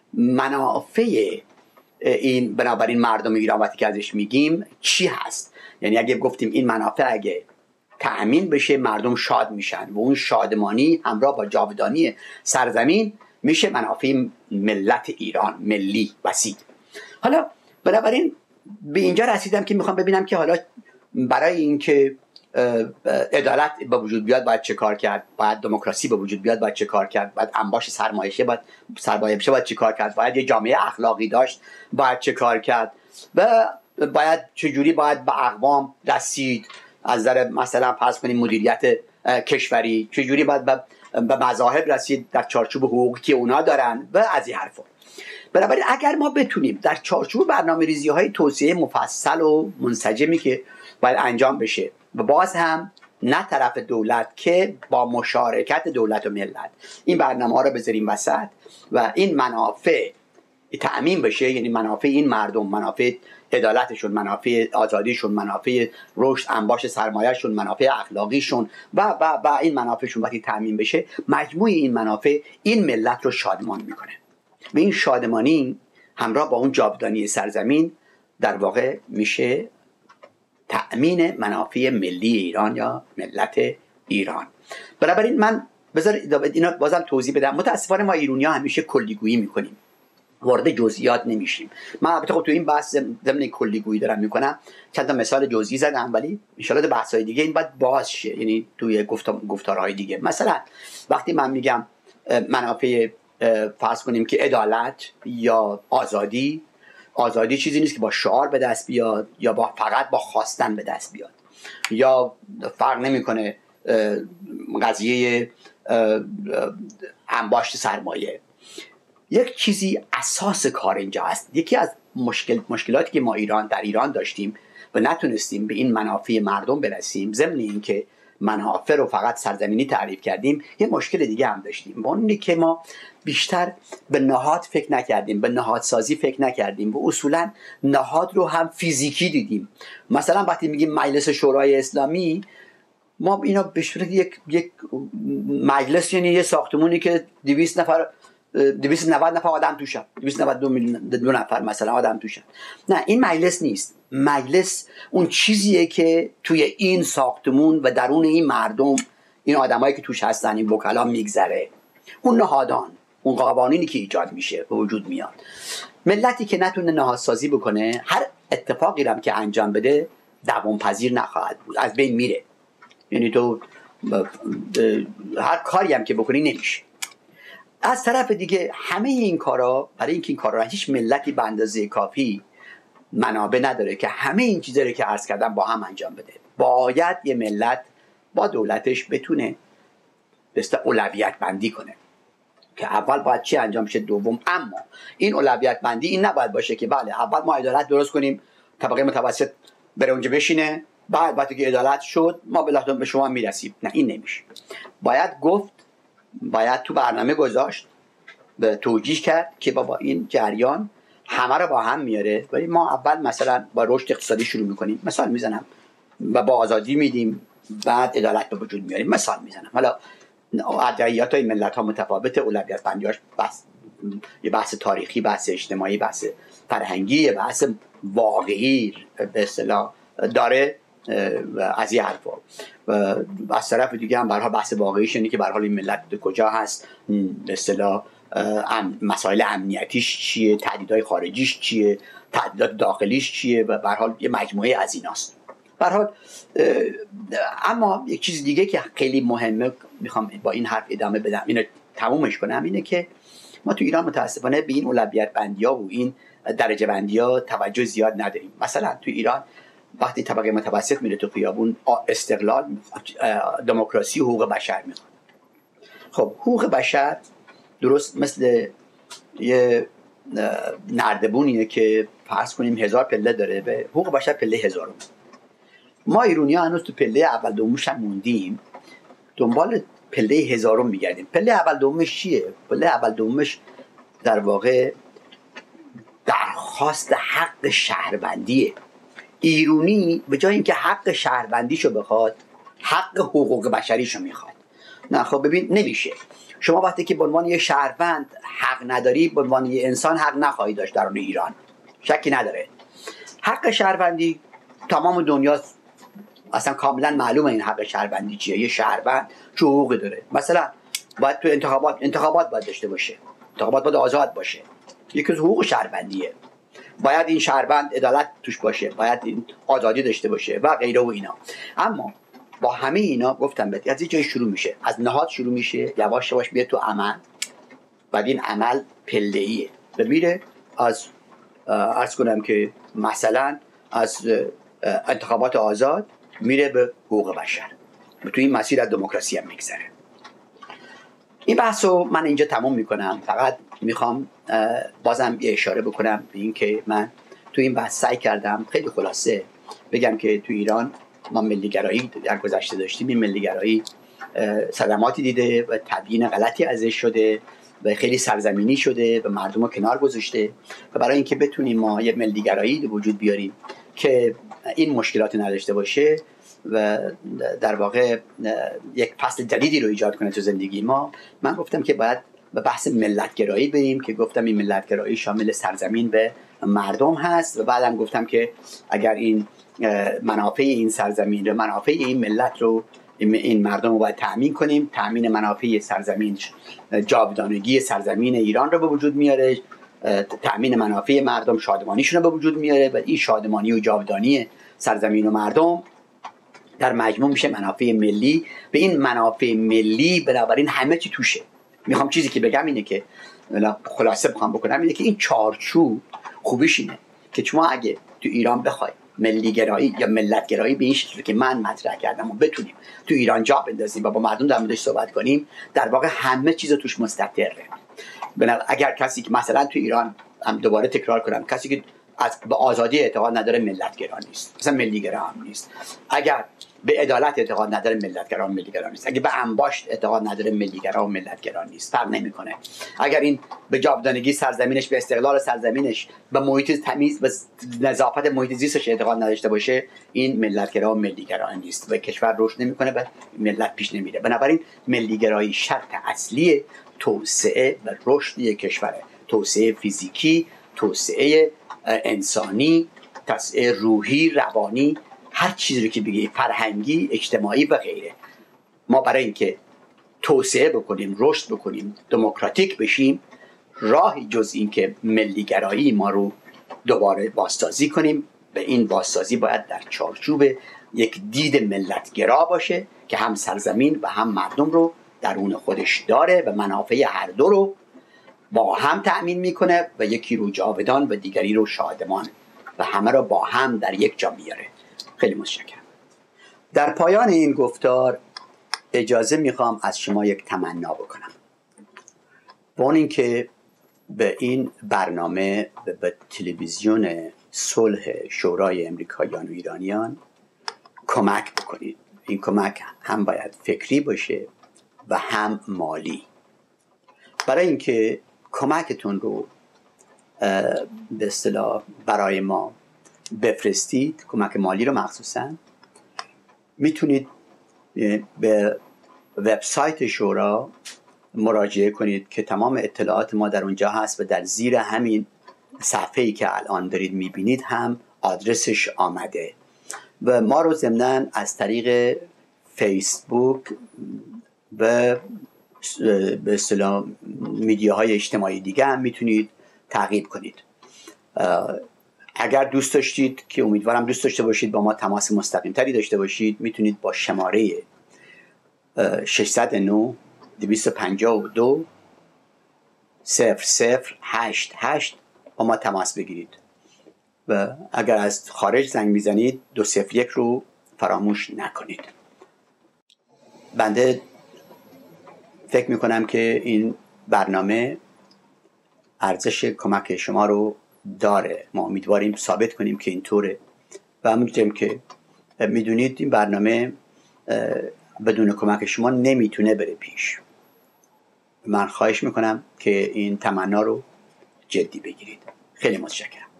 منافع این بنابراین مردم ایران وقتی که ازش میگیم چی هست. یعنی اگه گفتیم این منافع اگه تأمین بشه مردم شاد میشن و اون شادمانی همراه با جاودانی سرزمین میشه منافع ملت ایران، ملی وسیع. حالا بنابراین به اینجا رسیدم که میخوام ببینم که حالا برای اینکه عدالت به وجود بیاد باید چه کار کرد، باید دموکراسی به وجود بیاد باید چه کار کرد، باید انباش سرمایه باید سرمایه بشه باید چه کار کرد، باید یه جامعه اخلاقی داشت باید چه کار کرد و باید چجوری باید به اقوام رسید از نظر مثلا فرض کنیم مدیریت کشوری، چجوری باید به مذاهب رسید در چارچوب حقوقی که اونا دارن و از این حرفا. بنابراین اگر ما بتونیم در چارچوب برنامه‌ریزی های توسعه مفصل و منسجمی که باید انجام بشه و باز هم نه طرف دولت که با مشارکت دولت و ملت این برنامه ها رو بذاریم وسط و این منافع تأمین بشه، یعنی منافع این مردم، منافع عدالتشون، منافع آزادیشون، منافع رشد انباش سرمایهشون، منافع اخلاقیشون و و و این منافعشون وقتی تأمین بشه، مجموع این منافع این ملت رو شادمان میکنه و این شادمانی همراه با اون جاودانی سرزمین در واقع میشه تأمین منافع ملی ایران یا ملت ایران. بنابراین من بذار اینا بازم توضیح بدم. متاسفانه ما ایرانی‌ها همیشه کلیگویی میکنیم، وارد جزئیات نمیشیم. من البته خب تو این بحث ضمن کلیگویی دارم میکنم، چند تا مثال جزئی زدم، ولی ان شاءالله تو بحث‌های دیگه این باید باز شه، یعنی توی گفتارهای دیگه. مثلا وقتی من میگم منافع فرض کنیم که عدالت یا آزادی، آزادی چیزی نیست که با شعار به دست بیاد یا با فقط با خواستن به دست بیاد، یا فرق نمیکنه قضیه انباشت سرمایه. یک چیزی اساس کار اینجا است. یکی از مشکل مشکلاتی که ما ایران در ایران داشتیم و نتونستیم به این منافع مردم برسیم، ضمن اینکه منافع رو فقط سرزمینی تعریف کردیم، یه مشکل دیگه هم داشتیم، اون اینه که ما بیشتر به نهاد فکر نکردیم، به نهادسازی فکر نکردیم و اصولا نهاد رو هم فیزیکی دیدیم. مثلا وقتی میگیم مجلس شورای اسلامی، ما اینا به صورت یک یک مجلس، یعنی یه ساختمونی که دویست نفر دویست و نود نفر آدم توشن، دویست و نود و دو میلیون دو نفر مثلا آدم توشن. نه، این مجلس نیست. مجلس اون چیزیه که توی این ساختمون و درون این مردم، این آدمایی که توش هستن، این وکلا میگذره. اون نهادان، اون قوانینی که ایجاد میشه به وجود میاد. ملتی که نتونه نهادسازی بکنه، هر اتفاقی هم که انجام بده دوام پذیر نخواهد بود، از بین میره. یعنی تو هر کاری هم که بکنی نمیشه. از طرف دیگه همه این کارا، برای اینکه این کارا را هیچ ملتی به اندازه کافی منابع نداره که همه این چیزا رو که عرض کردم با هم انجام بده. باید یه ملت با دولتش بتونه بسته اولویت بندی کنه که اول باید چی انجام شه، دوم. اما این اولویت بندی این نباید باشه که بله اول ما عدالت درست کنیم، طبقه متوسط بره اونجا بشینه، بعد وقتی که عدالت شد ما بالاخره به شما میرسیم. نه، این نمیشه. باید گفت، باید تو برنامه گذاشت، به توجیه کرد که بابا این جریان همه رو با هم میاره، ولی ما اول مثلا با رشد اقتصادی شروع میکنیم، مثال میزنم، و با آزادی میدیم، بعد عدالت به وجود میاریم، مثال میزنم. حالا ادعیات های ملت ها متفاوته، اولویت بندیاش بحث، یه بحث تاریخی، بحث اجتماعی، بحث فرهنگی، بحث واقعی به اصطلاح داره از یه حرفا. و از طرف دیگه هم برها بحث واقعیش اینه که برها این ملت کجا هست، به اصطلاح مسائل امنیتیش چیه، تهدیدهای خارجیش چیه، تهدیدات داخلیش چیه، و به هر حال یه مجموعه از ایناست. به هر حال اما یک چیز دیگه که خیلی مهمه، میخوام با این حرف ادامه بدم، اینو تمومش کنم، اینه که ما تو ایران متاسفانه به این اولویت بندی‌ها و این درجه بندی‌ها توجه زیاد نداریم. مثلا تو ایران وقتی طبقه متوسط میره تو خیابون، استقلال میخواد، دموکراسی و حقوق بشر میخواد. خب حقوق بشر درست مثل یه نردبونیه که فرض کنیم هزار پله داره، به حقوق بشر پله هزارم. ما ایرانی ها هنوز تو پله اول دومش هم موندیم، دنبال پله هزارم میگردیم. پله اول دومش چیه؟ پله اول دومش در واقع درخواست حق شهروندیه. ایرانی به جای اینکه حق شهروندیشو بخواد، حق حقوق بشریشو میخواد. نه خب ببین، نمیشه. شما وقتی که به عنوان یه شهروند حق نداری، به عنوان یه انسان حق نخواهی داشت در ایران، شکی نداره. حق شهروندی تمام دنیا اصلا کاملا معلومه این حق شهروندی چیه. یه شهروند چه حقوقی داره؟ مثلا باید تو انتخابات انتخابات باید داشته باشه، انتخابات باید آزاد باشه، یکی از حقوق شهروندیه. باید این شهروند عدالت توش باشه، باید این آزادی داشته باشه و غیره و اینا. اما با همه اینا گفتم بهت از یه جای شروع میشه، از نهاد شروع میشه، یواش یواش میاد تو عمل، بعد این عمل پله‌ایه و میره از عرض کنم که مثلا از انتخابات آزاد میره به حقوق بشر و تو این مسیر از دموکراسی هم میگذره. این بحثو من اینجا تموم میکنم. فقط میخوام بازم یه اشاره بکنم به این که من تو این بحث سعی کردم خیلی خلاصه بگم که تو ایران ما ملیگرایی در گذشته داشتیم. این ملیگرایی صدماتی دیده و تبیین غلطی ازش شده و خیلی سرزمینی شده و مردم رو کنار گذاشته، و برای اینکه بتونیم ما یه ملیگرایی به وجود بیاریم که این مشکلات نداشته باشه و در واقع یک فصل جدیدی رو ایجاد کنه تو زندگی ما، من گفتم که باید به بحث ملتگرایی بریم که گفتم این ملتگرایی شامل سرزمین به مردم هست و بعدم گفتم که اگر این منافع این سرزمین رو، منافع این ملت رو، این مردم رو باید تأمین کنیم. تأمین منافع سرزمین جاودانگی سرزمین ایران رو به وجود میاره، تأمین منافع مردم شادمانیشون رو به وجود میاره و این شادمانی و جاودانی سرزمین و مردم در مجموع میشه منافع ملی. به این منافع ملی بنابراین همه چی توشه. میخوام چیزی که بگم اینه که خلاصه بخوام بکنم اینه که این چارچوب خوبیش اینه که شما اگه تو ایران بخوای ملی گرایی یا ملت گرایی به این شکلی که من مطرح کردم و بتونیم تو ایران جا بندازیم و با مردم در موردش صحبت کنیم، در واقع همه چیز توش مستقره. اگر کسی که مثلا تو ایران، هم دوباره تکرار کنم، کسی که از به آزادی اعتقاد نداره ملت گرا نیست، مثلا ملی گرا هم نیست. اگر به عدالت اعتقاد نداره ملت گرا و ملی گرا نیست. اگر به انباشت اعتقاد نداره ملی گرا و ملت گرا نیست. فرق نمیکنه. اگر این به جاودانگی سرزمینش، به استقلال سرزمینش، به محیط تمیز، به نظافت محیط زیستش اعتقاد نداشته باشه، این ملت گرا و ملی گرا نیست و کشور رشد نمیکنه و ملت پیش نمیره. بنابراین ملی گرایی شرط اصلی توسعه و رشد یک کشوره. توسعه فیزیکی، توسعه انسانی، توسعه روحی، روانی، هر چیزی رو که بگی، فرهنگی، اجتماعی و غیره. ما برای اینکه توسعه بکنیم، رشد بکنیم، دموکراتیک بشیم، راهی جز این که ملی گرایی ما رو دوباره بازسازی کنیم. به این بازسازی باید در چارچوب یک دید ملتگرا باشه که هم سرزمین و هم مردم رو درون خودش داره و منافع هر دو رو با هم تأمین میکنه و یکی رو جاودان و دیگری رو شادمان و همه رو با هم در یک جا میاره. خیلی متشکرم. در پایان این گفتار اجازه میخوام از شما یک تمنا بکنم. با اون اینکه به این برنامه به تلویزیون صلح شورای امریکاییان و ایرانیان کمک بکنید. این کمک هم باید فکری باشه و هم مالی. برای اینکه کمکتون رو به اصطلاح برای ما بفرستید، کمک مالی رو مخصوصا، میتونید به وبسایت شورا مراجعه کنید که تمام اطلاعات ما در اونجا هست و در زیر همین صفحه‌ای که الان دارید میبینید هم آدرسش آمده و ما رو ضمناً از طریق فیسبوک و به اصطلاح میدیاهای اجتماعی دیگه هم میتونید تعقیب کنید. اگر دوست داشتید، که امیدوارم دوست داشته باشید، با ما تماس مستقیم تری داشته باشید، میتونید با شماره ششصد و نه دویست و پنجاه و دو صفر صفر هشت هشت با ما تماس بگیرید و اگر از خارج زنگ میزنید دو صفر یک رو فراموش نکنید. بنده فکر میکنم که این برنامه ارزش کمک شما رو داره. ما امیدواریم ثابت کنیم که اینطوره و همونطور که میدونید این برنامه بدون کمک شما نمیتونه بره پیش. من خواهش میکنم که این تمنا رو جدی بگیرید. خیلی متشکرم.